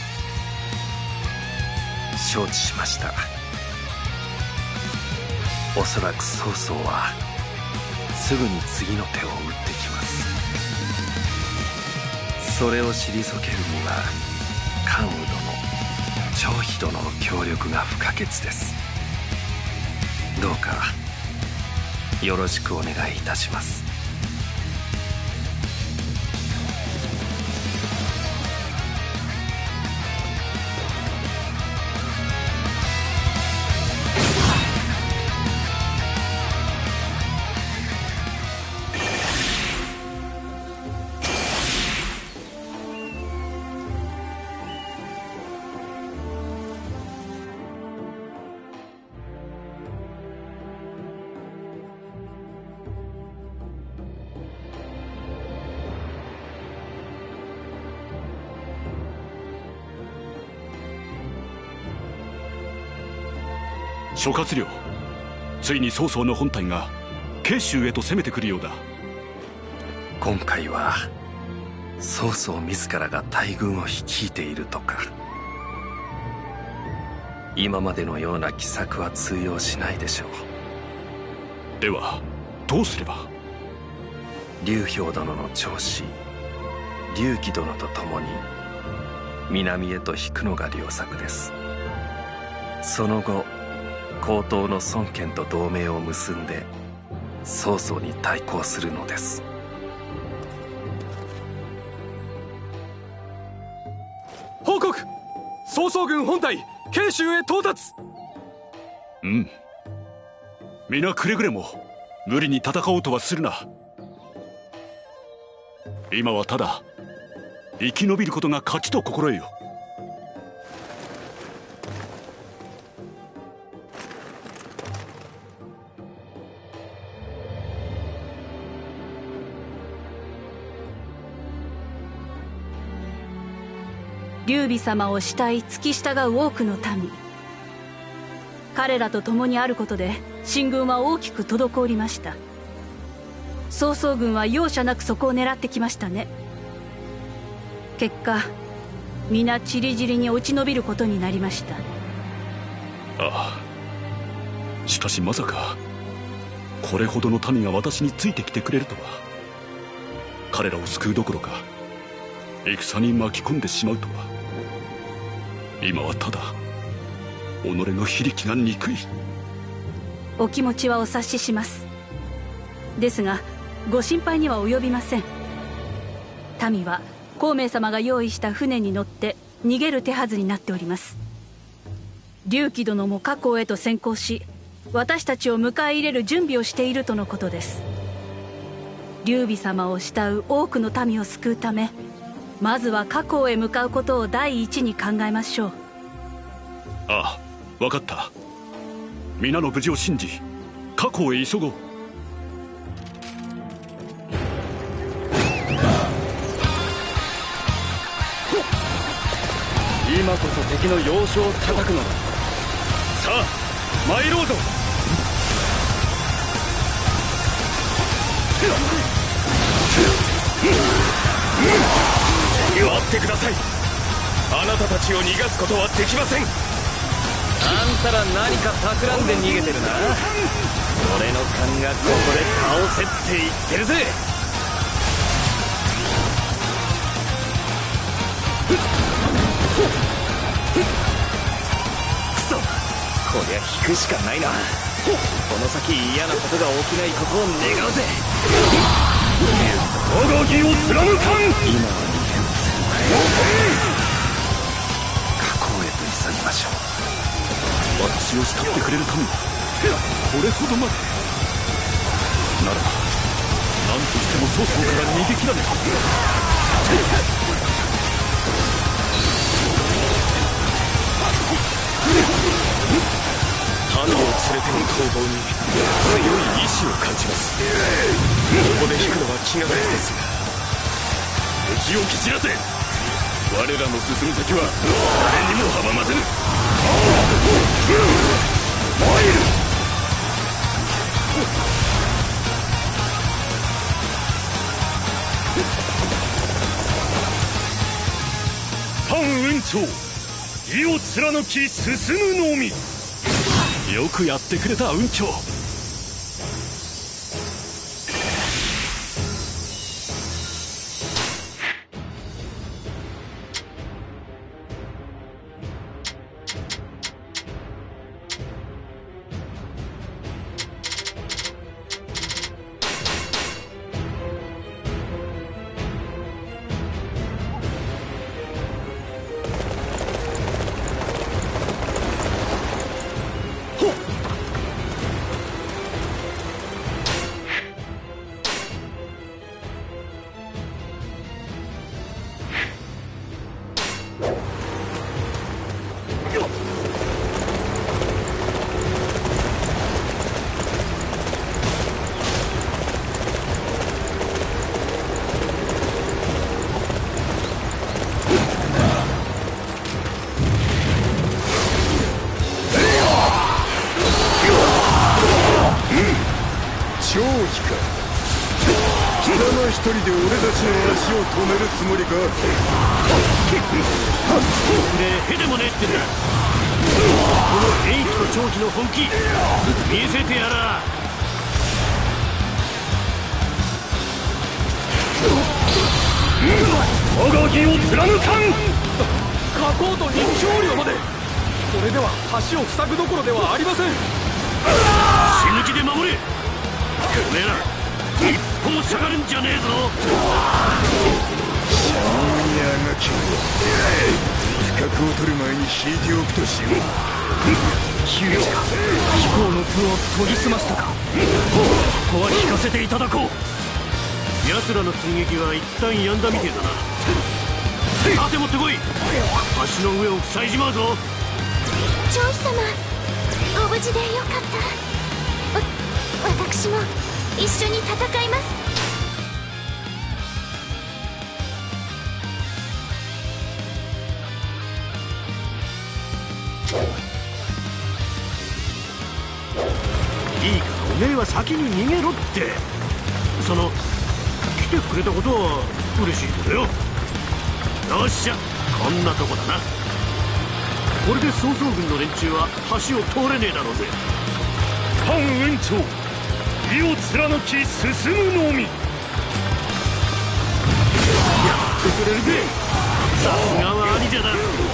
H: 承知しました。おそらく曹操はすぐに次の手を打ってきます。それを退けるには関羽殿、張飛殿の協力が不可欠です。どうかよろしくお願いいたします。
D: 諸葛亮、ついに曹操の本隊が慶州へと攻めてくるようだ。
H: 今回は曹操自らが大軍を率いているとか。今までのような奇策は通用しないでしょう。
D: ではどうすれば。
H: 劉氷殿の長子劉貴殿と共に南へと引くのが良策です。その後江東の孫権と同盟を結んで曹操に対抗するのです。
C: 報告、曹操軍本隊慶州へ到達。
D: うん、皆くれぐれも無理に戦おうとはするな。今はただ生き延びることが勝ちと心得よ。
J: 劉備様を慕い付き従う多くの民、彼らと共にあることで進軍は大きく滞りました。曹操軍は容赦なくそこを狙ってきましたね。結果皆散り散りに落ち延びることになりました。
D: ああ、しかしまさかこれほどの民が私についてきてくれるとは。彼らを救うどころか戦に巻き込んでしまうとは。今はただ己の非力が憎い。
J: お気持ちはお察しします。ですがご心配には及びません。民は孔明様が用意した船に乗って逃げる手はずになっております。劉貴殿も河口へと先行し、私たちを迎え入れる準備をしているとのことです。劉備様を慕う多くの民を救うため、まずは河口へ向かうことを第一に考えましょう。
D: ああ、分かった。皆の無事を信じ河口へ急ごう。
I: 今こそ敵の要所を叩くのだ。さあ参ろうぞ。待ってください。あなたたちを逃がすことはできません。あんたら何か企んで逃げてるな。俺の勘がここで倒せって言ってるぜ。くそ、こりゃ引くしかないな。この先嫌なことが起きないことを願うぜ。
A: 我が義を貫かん。
H: 今は逃げます。河口へと急ぎましょう。
D: 私を慕ってくれる民はこれほどまでならば、何としても曹操から逃げ切らねば。
I: 民を連れての攻防に強い意志を感じます。ここで引くのは気がかりですが、
F: 敵を蹴散らせ。我らの進む先は誰にも阻ませぬ。
A: 関雲長、義を貫き進むのみ。
D: よくやってくれた雲長。
F: 一人で俺たちの足を止めるつもりか。
G: へでもねえってんだ。この遠域と長期の本気見せてやら。
A: 我が義を貫かん。
C: 加工と日照量まで。これでは橋を塞ぐどころではありません。
G: 死ぬ気で守れ。おめえら一歩下がるんじゃねえぞ。
F: シャモニアがき不覚を取る前に引いておくとしよう。
C: ヒュージか飛行のプを研ぎ澄ましたか。ここは引かせていただこう。
G: 奴らの追撃は一旦止んだみてえだな。盾持ってこい。橋の上を塞いじまうぞ。
E: 長妃様、ご無事でよかった。私も一緒に戦います。
G: いいからおめえは先に逃げろって。その来てくれたことは嬉しいけどよ。よっしゃ、こんなとこだな。これで曹操軍の連中は橋を通れねえだろうぜ。
A: 関雲長、義を貫き進むのみ。や
G: ってくれるぜ。さすがは兄者だ。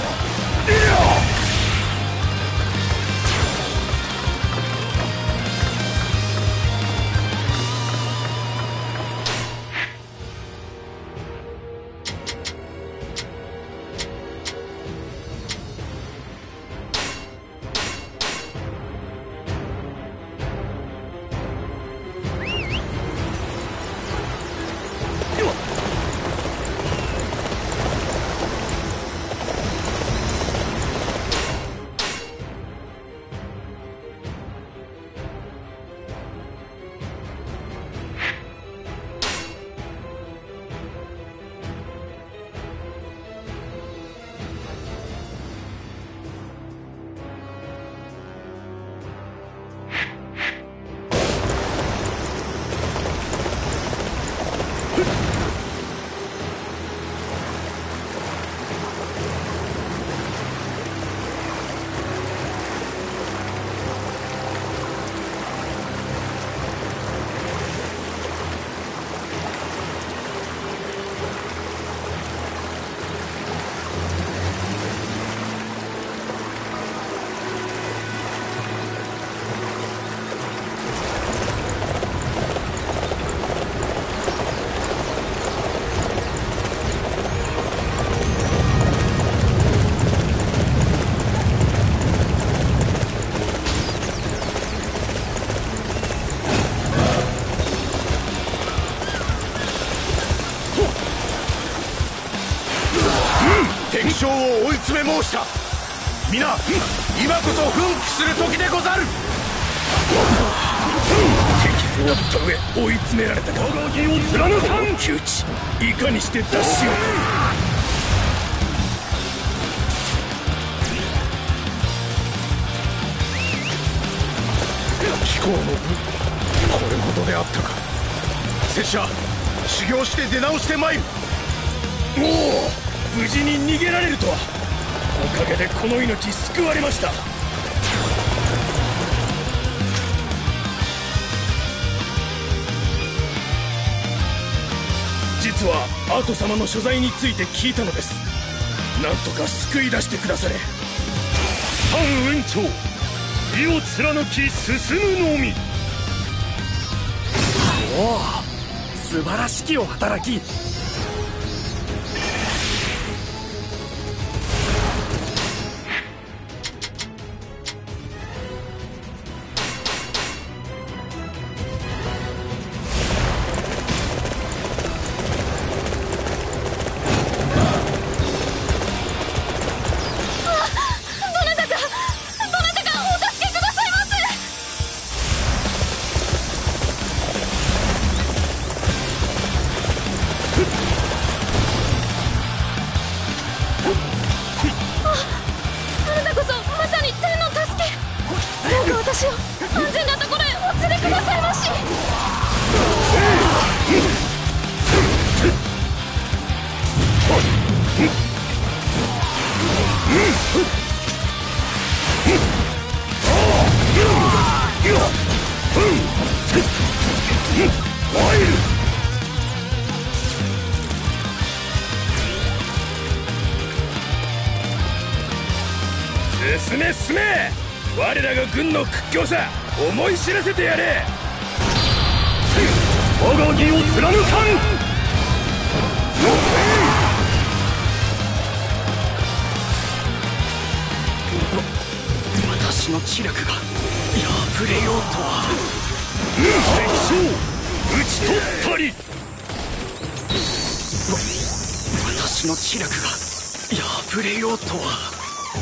F: 敵将を追い詰め申した。皆今こそ奮起する時でござる。敵勢通った上追い詰められたか。
A: 我が義を貫かん。
F: 窮地いかにして脱しよう。貴公の部これほどであったか。拙者修行して出直してまいる。おお、無事に逃げられるとは。おかげでこの命救われました。実はアート様の所在について聞いたのです。なんとか救い出してくだされ。
A: 反雲長、義を貫き進むのみ。
H: おお、素晴らしきお働き。
F: 進め進め、我らが軍の屈強さ思い知らせてやれ。
A: 我が義を貫かん。
B: 私の知略が破れようとは。
A: 敵将討ち取ったり。
B: 私の知略が破れようとは。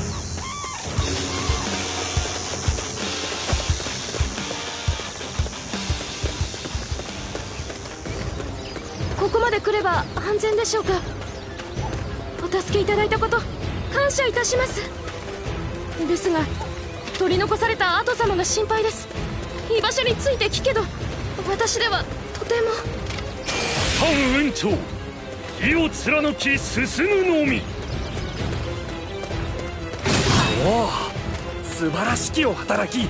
K: ここまで来れば安全でしょうか。お助けいただいたこと感謝いたします。ですが取り残されたアト様が心配です。居場所について聞けど私ではとても。
A: 反雲長、義を貫き進むのみ。
H: おお、素晴らしきお働き。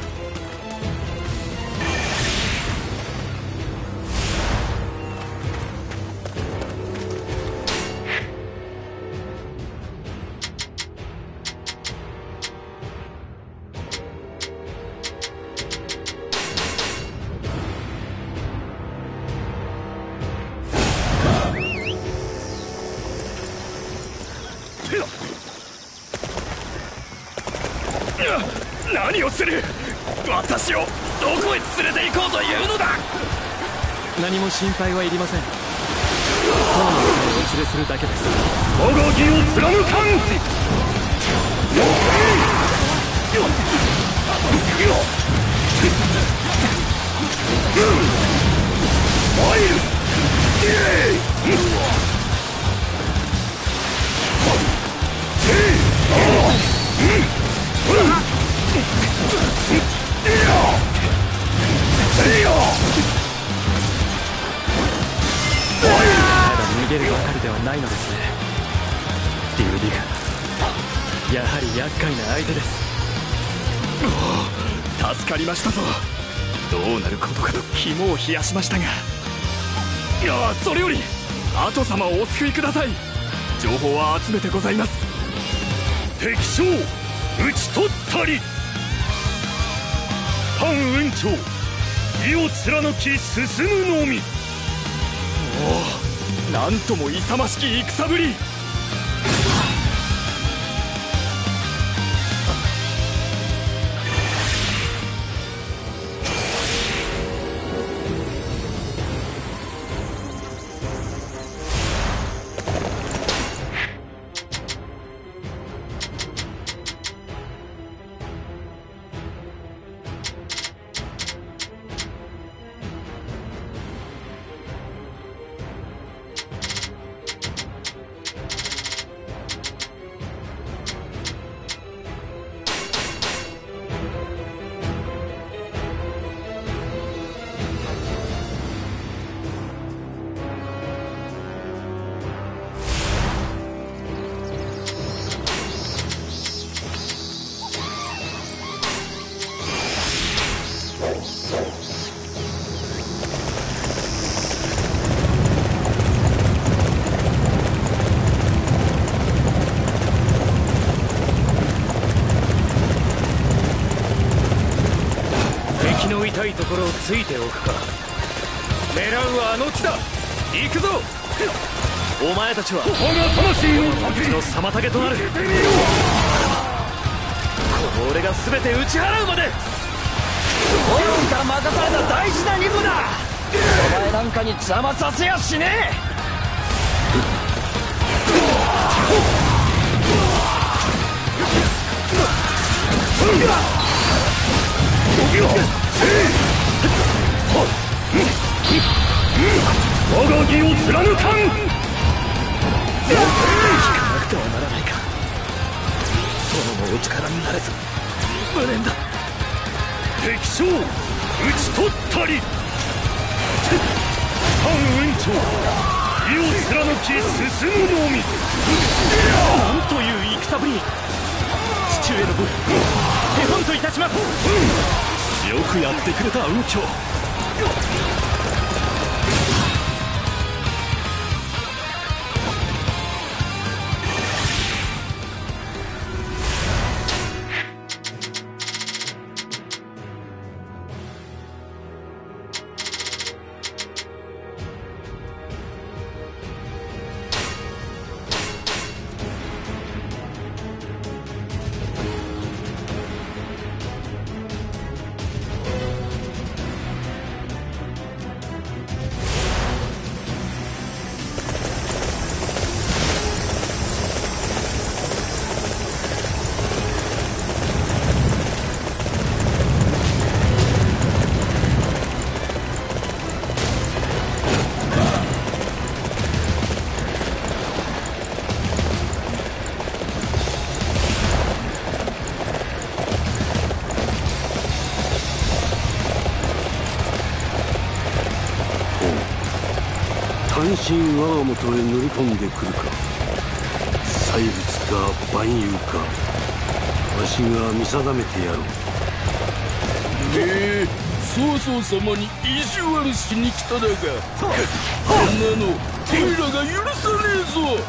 F: 何をする。私をどこへ連れて行こうというのだ。
C: 何も心配はいりません。友のお連れするだけです。
A: 我が義を貫かん。
C: 逃げるばかりではないのですね。デューディガ、やはり厄介な相手です。
H: 助かりましたぞ。どうなることかと肝を冷やしましたが、それよりアト様をお救いください。情報は集めてございます。
A: 敵将討ち取ったり。反雲長、義を貫き進むのみ。
H: おお、なんとも勇ましき戦ぶり。
C: 痛いところをついておくか。狙うはあの地だ。行くぞ。お前たちは
A: 我が魂の
C: 敵の妨げとなる。この俺が全て打ち払うまで。
B: 親分から任された大事な任務だ。お前なんかに邪魔させやしねえ。
A: 我が義を貫かん。
C: 聞かなくてはならないか。殿のお力になれず無念だ。
A: 敵将討ち取ったり。反雲長義を貫き進むのみ。
C: なんという戦ぶり。父上の分手本といたします。
D: よくやってくれた雲長。
L: 単身我が元へ乗り込んでくるか。怪物か蛮勇か、わしが見定めてやろう。曹操様に意地悪しに来ただが、こんなのおいらが許さねえぞ。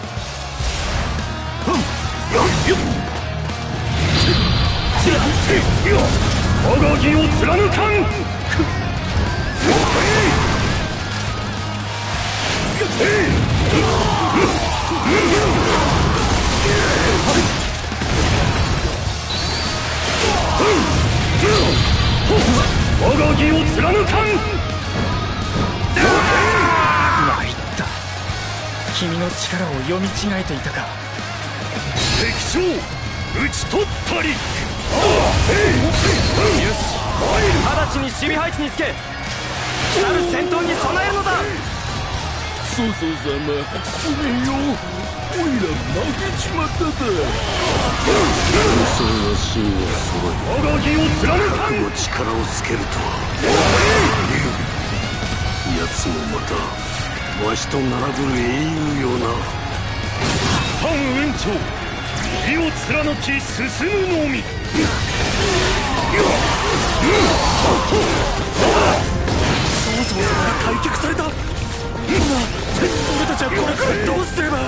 A: 我が義を貫かん。我が義を貫かん。
C: 参った。君の力を読み違えていたか。
A: 敵将討ち取ったり。よ
B: し、直ちに守備配置につけ、来る戦闘に備えるのだ。
L: 曹操様、ごめんよ。おいら負けちまっただ。曹操の真を揃え、
A: 我が義を貫かん。
L: 覚悟力をつけるとは。奴もまたわしと並ぶ英雄よな。
A: 反雲長義を貫き進むのみ。
C: 曹操様が退却された。俺たちはこれからどうすれば。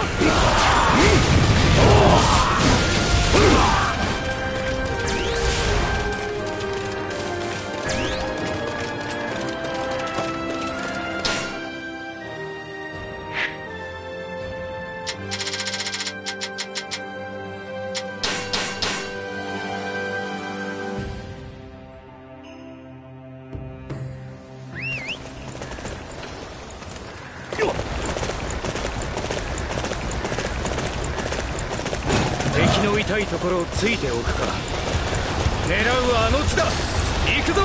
C: 敵の痛いところをついておくか。狙うはあの地だ。行くぞ。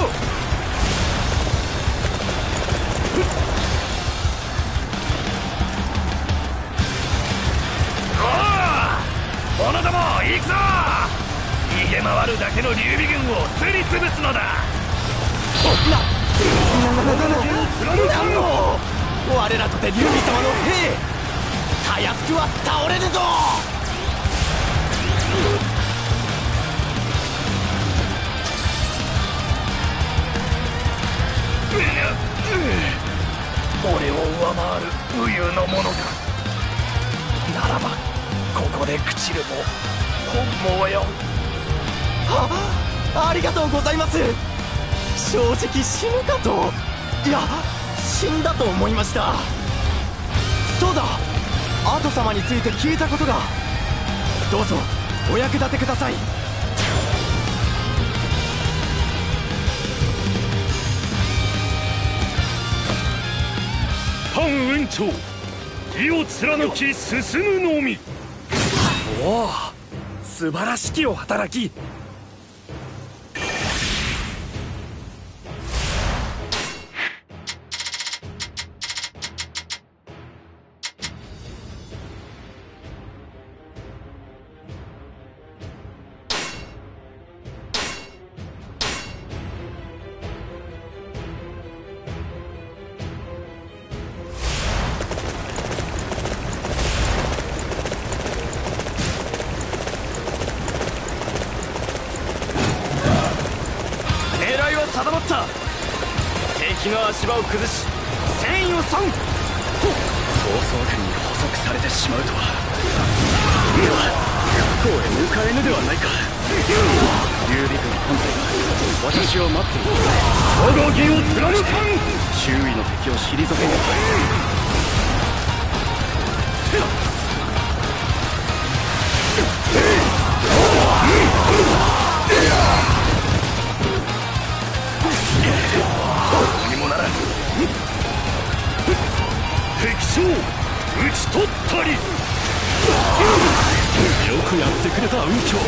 A: おお、者ども行くぞ。逃げ回るだけの劉備軍をすりつぶすのだ。
B: なんの我らとて劉備様の兵、たやすくは倒れぬぞ。
A: 俺を上回る武勇の者がならば、ここで朽ちるも本望よ。
B: ありがとうございます。 正直死ぬかと、いや死んだと思いました。そうだ、アト様について聞いたことが。どうぞお役立てください。
A: 反雲長、義を貫き進むのみ。
H: おお、素晴らしきお働き。
B: 定まった。敵の足場を崩し戦意を損。放送軍に捕捉されてしまうとは。では復興へ向かえぬではないか。劉備軍本体が私を待っている。
A: 我が義を貫かん。
B: 周囲の敵を退けぬ。
A: どうにもならん。敵将討ち取ったり。
D: よくやってくれた雲長。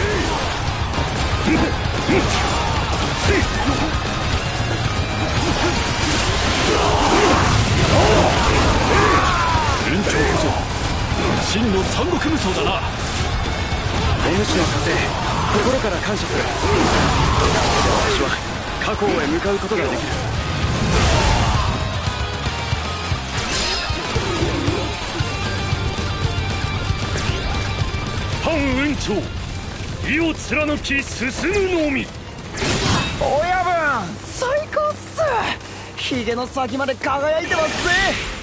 D: 雲長こそ真の三国無双だな。
B: お主の加勢心から感謝する。私は過去へ向かうことができる。
A: 反雲長、義を貫き進むのみ。
B: 親分最高っす。ヒゲの先まで輝いてますぜ。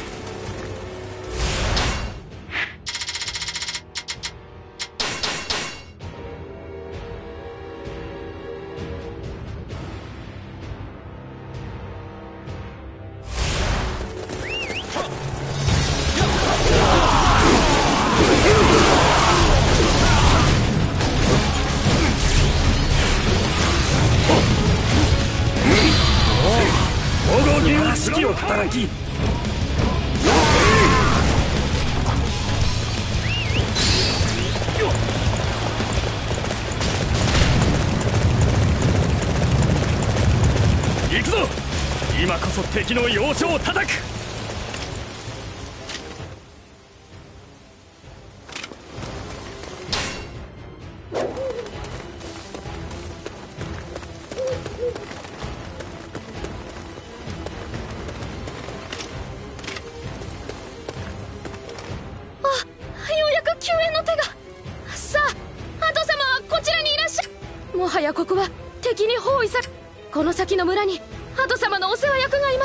H: 働き。
A: 行くぞ。今こそ敵の要所を叩く。
K: もはやここは敵に包囲され、この先の村にハト様のお世話役がいます。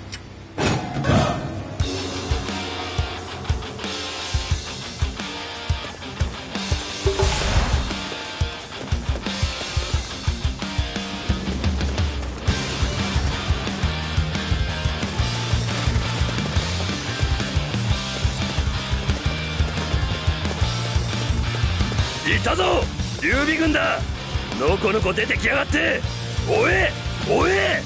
A: いたぞ劉備軍だ。のこのこ出てきやがって。追え追え。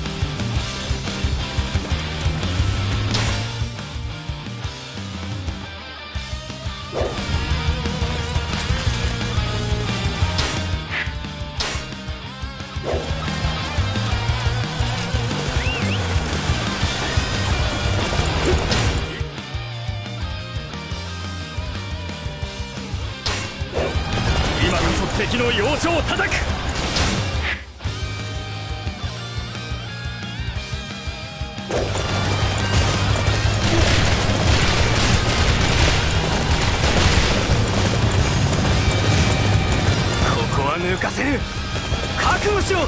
A: 今こそ敵の要所を叩く。ここは抜かせる。覚悟しろ。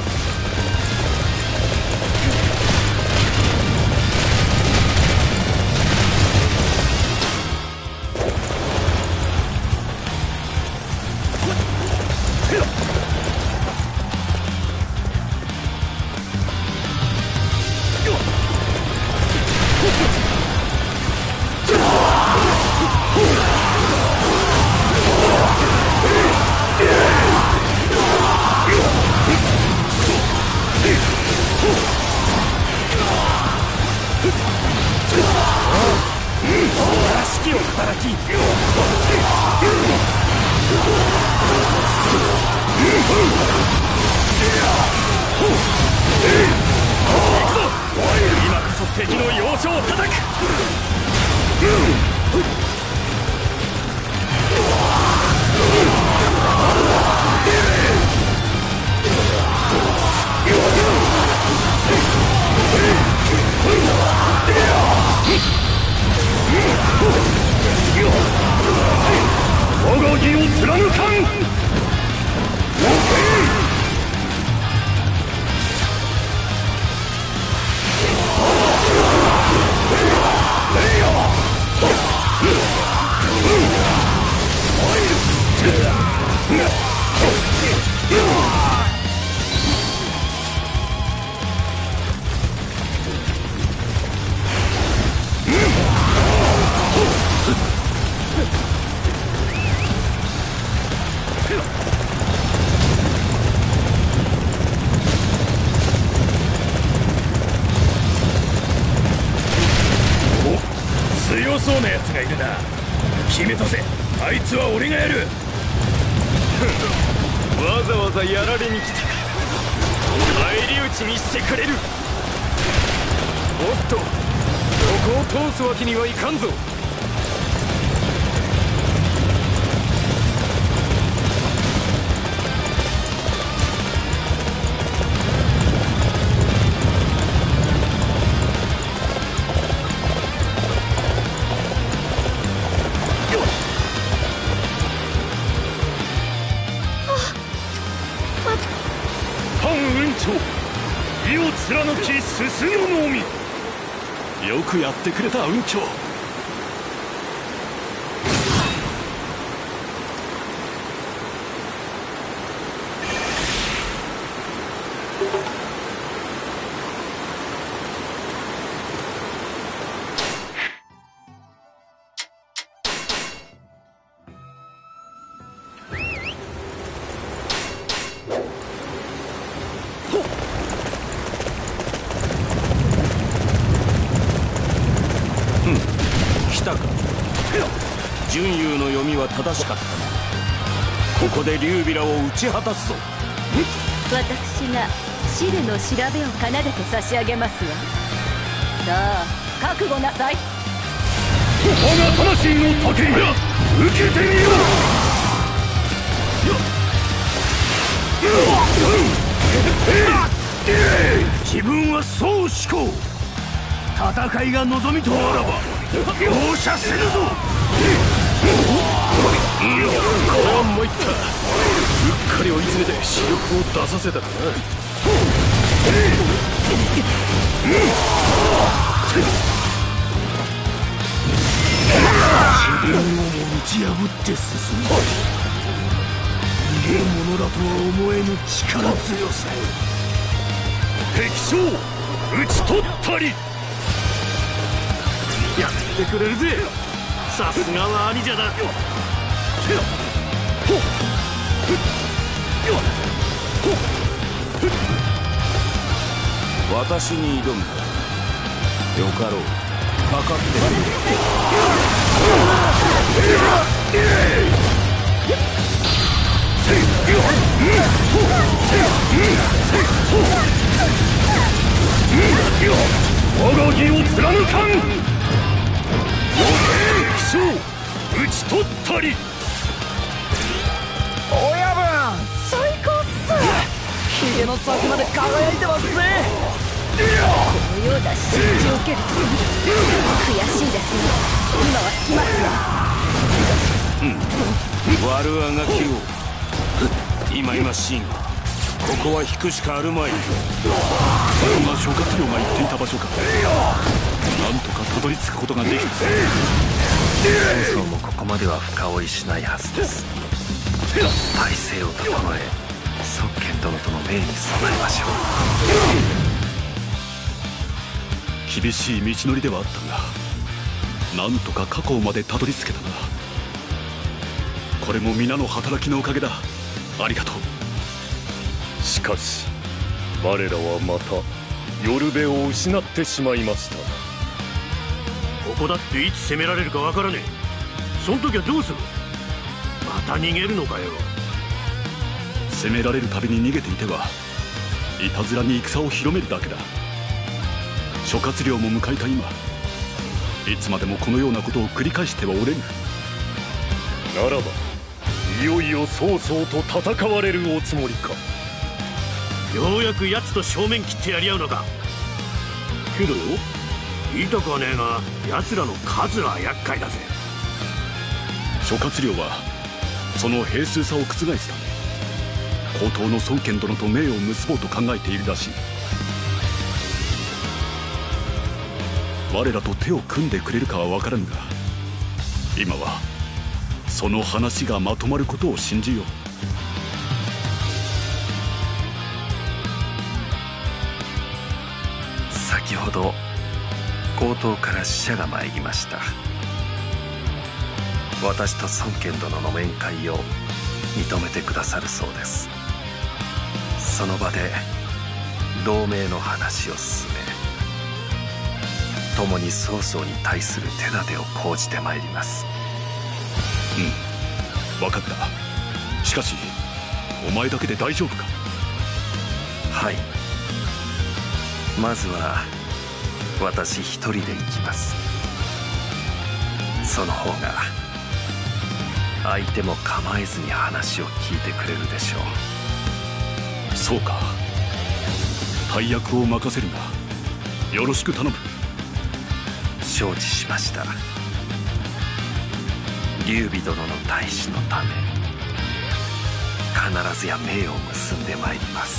C: 指揮を働き、今こそ敵の要所を叩く。我が義を貫かん。強そうなやつがいるな。決めたぜ。あいつは俺がやる。わざわざやられに来たか。返り討ちにしてくれる。おっと、ここを通すわけにはいかんぞ。義を貫き進むのみ。
D: よくやってくれた雲長。
I: 純優の読みは正しかったな。ここで劉備らを打ち果たすぞ。
J: 私が死での調べを奏でて差し上げますわ。さあ覚悟なさい。
A: 我が魂の武井、受けてみよ
F: う。自分はそう思考。戦いが望みとあらば容赦せぬぞ。これは参った。うっかり追い詰めて視力を出させたかな。自分をも打ち破って進む。逃げるものだとは思えぬ力強さ。
A: 敵将討ち取ったり。
G: やってくれるぜ。さすがは兄者だ。
I: 私に挑むか。よかろう。かかってくれ。
A: 我が義を貫かん。敵将討ち取ったり。
B: 親分最高っす。ひげの先まで輝いてますね。
J: このような仕打ちを受けると悔しいですね。今は来ますわ。
I: 悪あがきを。今しいがここは引くしかあるまい。
D: そんな諸葛亮が言っていた場所か。なんとかたどり着くことができた。
H: 曹操もここまでは深追いしないはずです。体勢を整え側賢殿との命に備えましょ
D: う。厳しい道のりではあったが、なんとか河口までたどり着けたな。これも皆の働きのおかげだ。ありがとう。
A: しかし我らはまた寄る辺を失ってしまいました。
G: ここだっていつ攻められるかわからねえ。そん時はどうする？また逃げるのかよ。
D: 攻められるたびに逃げていてはいたずらに戦を広めるだけだ。諸葛亮も迎えた今、いつまでもこのようなことを繰り返してはおれぬ。
A: ならばいよいよ曹操と戦われるおつもりか。
G: ようやく奴と正面切ってやり合うのか。けどよ、言いたくはねえが奴らの数は厄介だぜ。
D: 諸葛亮はその兵数差を覆すため高等の孫権殿と盟を結ぼうと考えているらしい。我らと手を組んでくれるかは分からぬが、今はその話がまとまることを信じよう。
H: 先ほど高等から使者が参りました。私と孫権殿の面会を認めてくださるそうです。その場で同盟の話を進め、共に曹操に対する手立てを講じてまいります。
D: 分かった。しかしお前だけで大丈夫か？
H: はい、まずは私一人で行きます。その方が相手も構えずに話を聞いてくれるでしょ
D: う。そうか。大役を任せるがよろしく頼む。
H: 承知しました。劉備殿の大使のため必ずや盟を結んでまいります。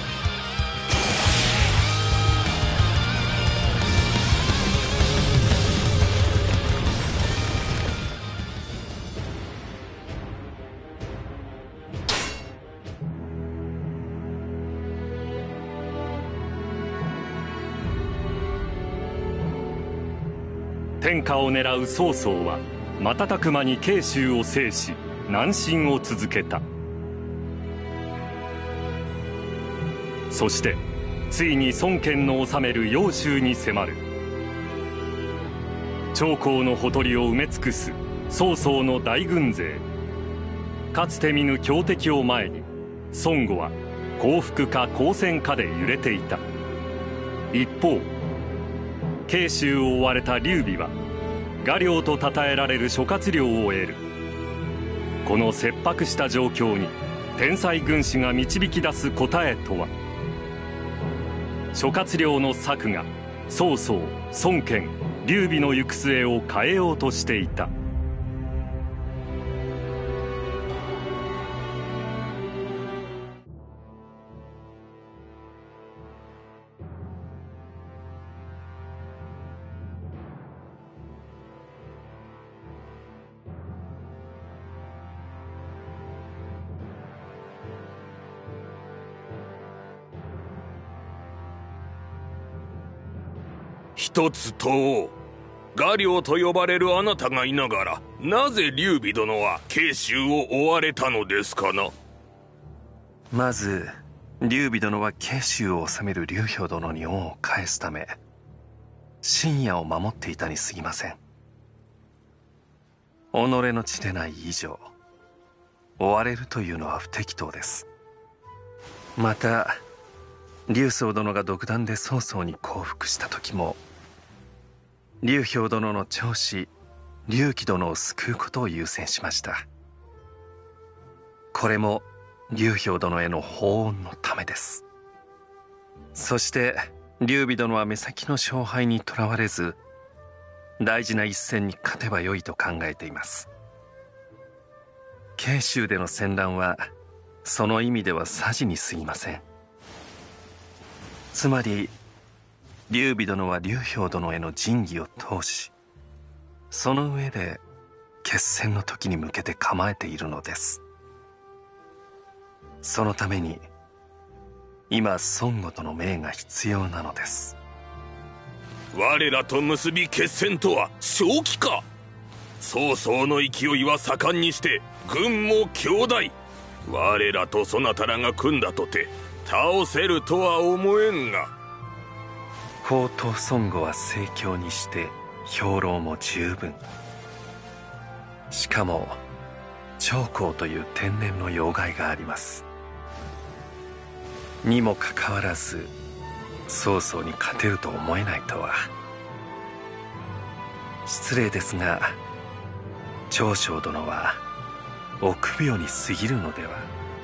A: 天下を狙う曹操は瞬く間に慶州を制し南進を続けた。そしてついに孫権の治める揚州に迫る。長江のほとりを埋め尽くす曹操の大軍勢。かつて見ぬ強敵を前に孫悟は降伏か抗戦かで揺れていた。一方慶州を追われた劉備は画領と称えられる諸葛亮を得る。この切迫した状況に天才軍師が導き出す答えとは。諸葛亮の策が曹操、孫権、劉備の行く末を変えようとしていた。
F: 一つ問おう。画領と呼ばれるあなたがいながら、なぜ劉備殿は慶州を追われたのですかな。
H: まず劉備殿は慶州を治める劉氷殿に恩を返すため深夜を守っていたに過ぎません。己の地でない以上追われるというのは不適当です。また劉宗殿が独断で曹操に降伏した時も劉氷殿の長子劉貴殿を救うことを優先しました。これも劉氷殿への報恩のためです。そして劉備殿は目先の勝敗にとらわれず大事な一戦に勝てばよいと考えています。慶州での戦乱はその意味ではさじに過ぎません。つまり劉備殿は劉氷殿への仁義を通し、その上で決戦の時に向けて構えているのです。そのために今孫悟との盟が必要なのです。
F: 我らと結び決戦とは正気か。曹操の勢いは盛んにして軍も強大。我らとそなたらが組んだとて倒せるとは思えんが。
H: 高等孫悟は盛況にして兵糧も十分。しかも長江という天然の要害があります。にもかかわらず曹操に勝てると思えないとは。失礼ですが長将殿は臆病に過ぎるのでは。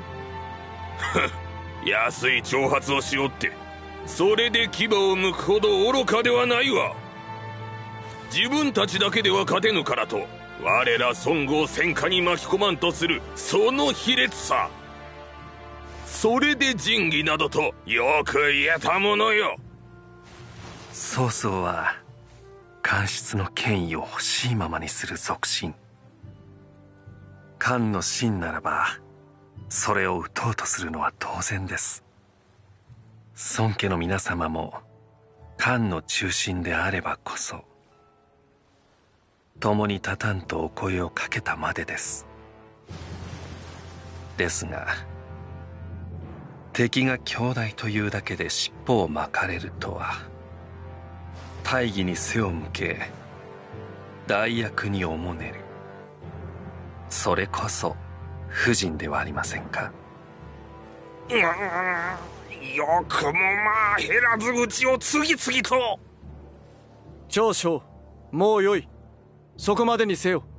M: 安い挑発をしおってそれで牙を剥くほど愚かではないわ。自分たちだけでは勝てぬからと我ら孫悟を戦火に巻き込まんとするその卑劣さ、それで仁義などとよく言えたものよ。
H: 曹操は官室の権威を欲しいままにする属心。官の臣ならばそれを討とうとするのは当然です。孫家の皆様も官の中心であればこそ共に立たんとお声をかけたまでです。ですが敵が兄弟というだけで尻尾を巻かれるとは。大義に背を向け代役におもねる、それこそ不仁ではありませんか。
M: よくもまあ減らず口を次々と。
C: 長将、もうよい。そこまでにせよ。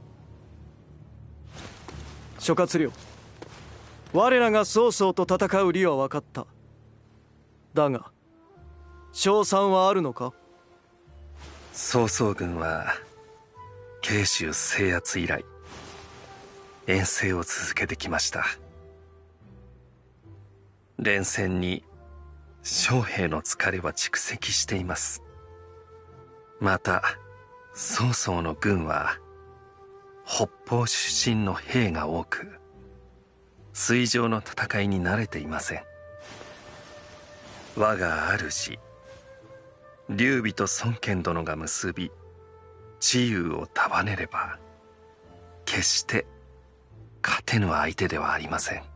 C: 諸葛亮、我らが曹操と戦う理は分かった。だが勝算はあるのか。
H: 曹操軍は慶州制圧以来遠征を続けてきました。連戦に将兵の疲れは蓄積しています。また曹操の軍は北方出身の兵が多く水上の戦いに慣れていません。我が主劉備と孫権殿が結び知勇を束ねれば決して勝てぬ相手ではありません。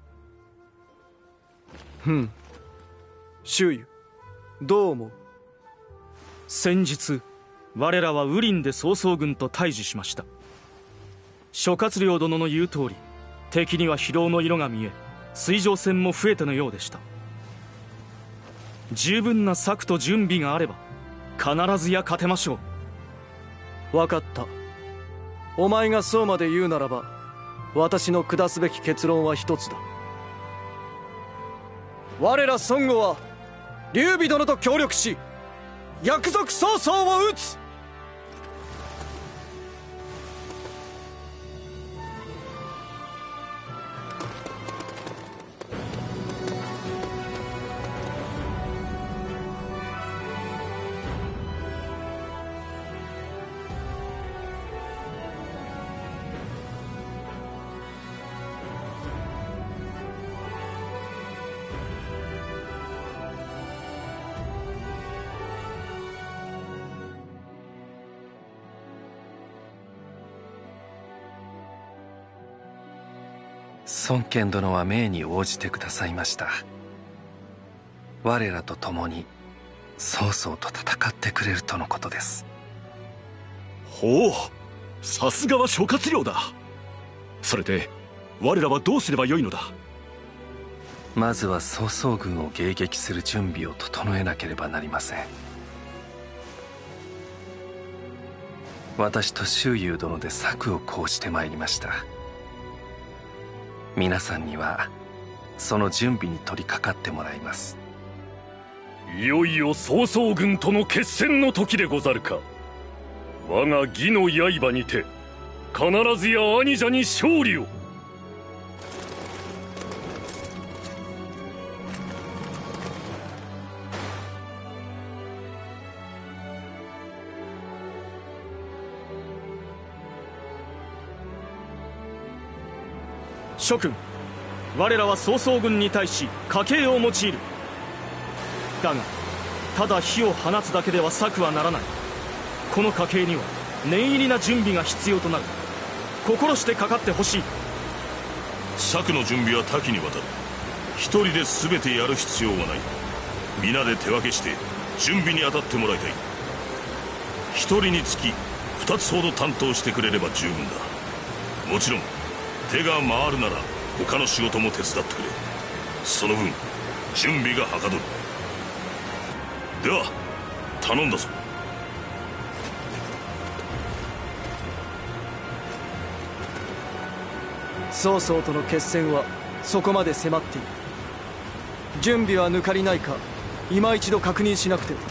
C: 周瑜、どう思う。
N: 先日我らは羽林で曹操軍と対峙しました。諸葛亮殿の言う通り敵には疲労の色が見え水上戦も増えてのようでした。十分な策と準備があれば必ずや勝てましょ
C: う。分かった。お前がそうまで言うならば私の下すべき結論は一つだ。我ら孫悟は劉備殿と協力し約束曹操を討つ。
H: 孫権殿は命に応じてくださいました。我らと共に曹操と戦ってくれるとのことです。
D: ほう、さすがは諸葛亮だ。それで我らはどうすればよいのだ。
H: まずは曹操軍を迎撃する準備を整えなければなりません。私と周瑜殿で策を講じてまいりました。皆さんにはその準備に取り掛かってもらいます。
A: いよいよ曹操軍との決戦の時でござるか。我が義の刃にて必ずや兄者に勝利を。
N: 諸君、我らは曹操軍に対し家計を用いる。だがただ火を放つだけでは策はならない。この家計には念入りな準備が必要となる。心してかかってほしい。
O: 策の準備は多岐にわたる。一人で全てやる必要はない。皆で手分けして準備に当たってもらいたい。 1人につき2つほど担当してくれれば十分だ。もちろん手が回るなら他の仕事も手伝ってくれ。その分準備がはかどる。では頼んだぞ。
N: 曹操との決戦はそこまで迫っている。準備は抜かりないか今一度確認しなくては。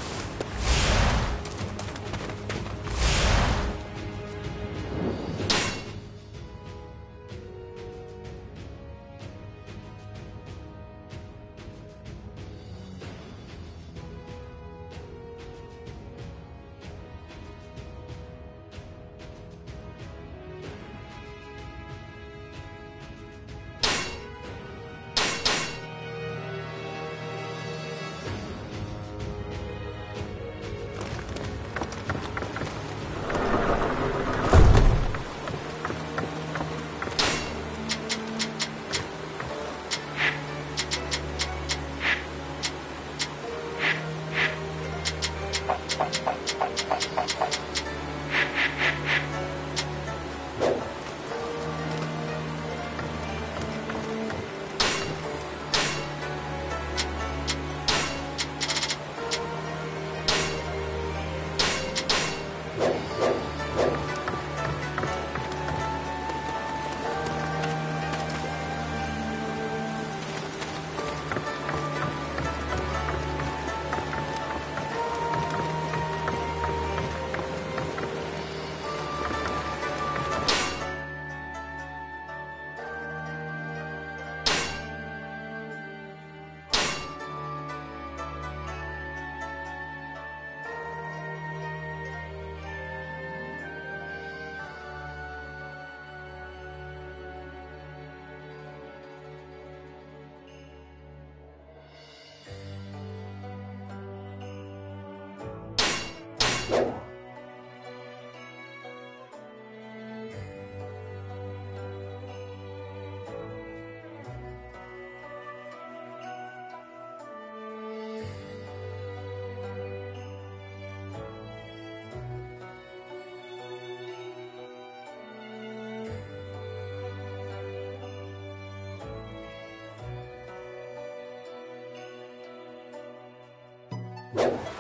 F: you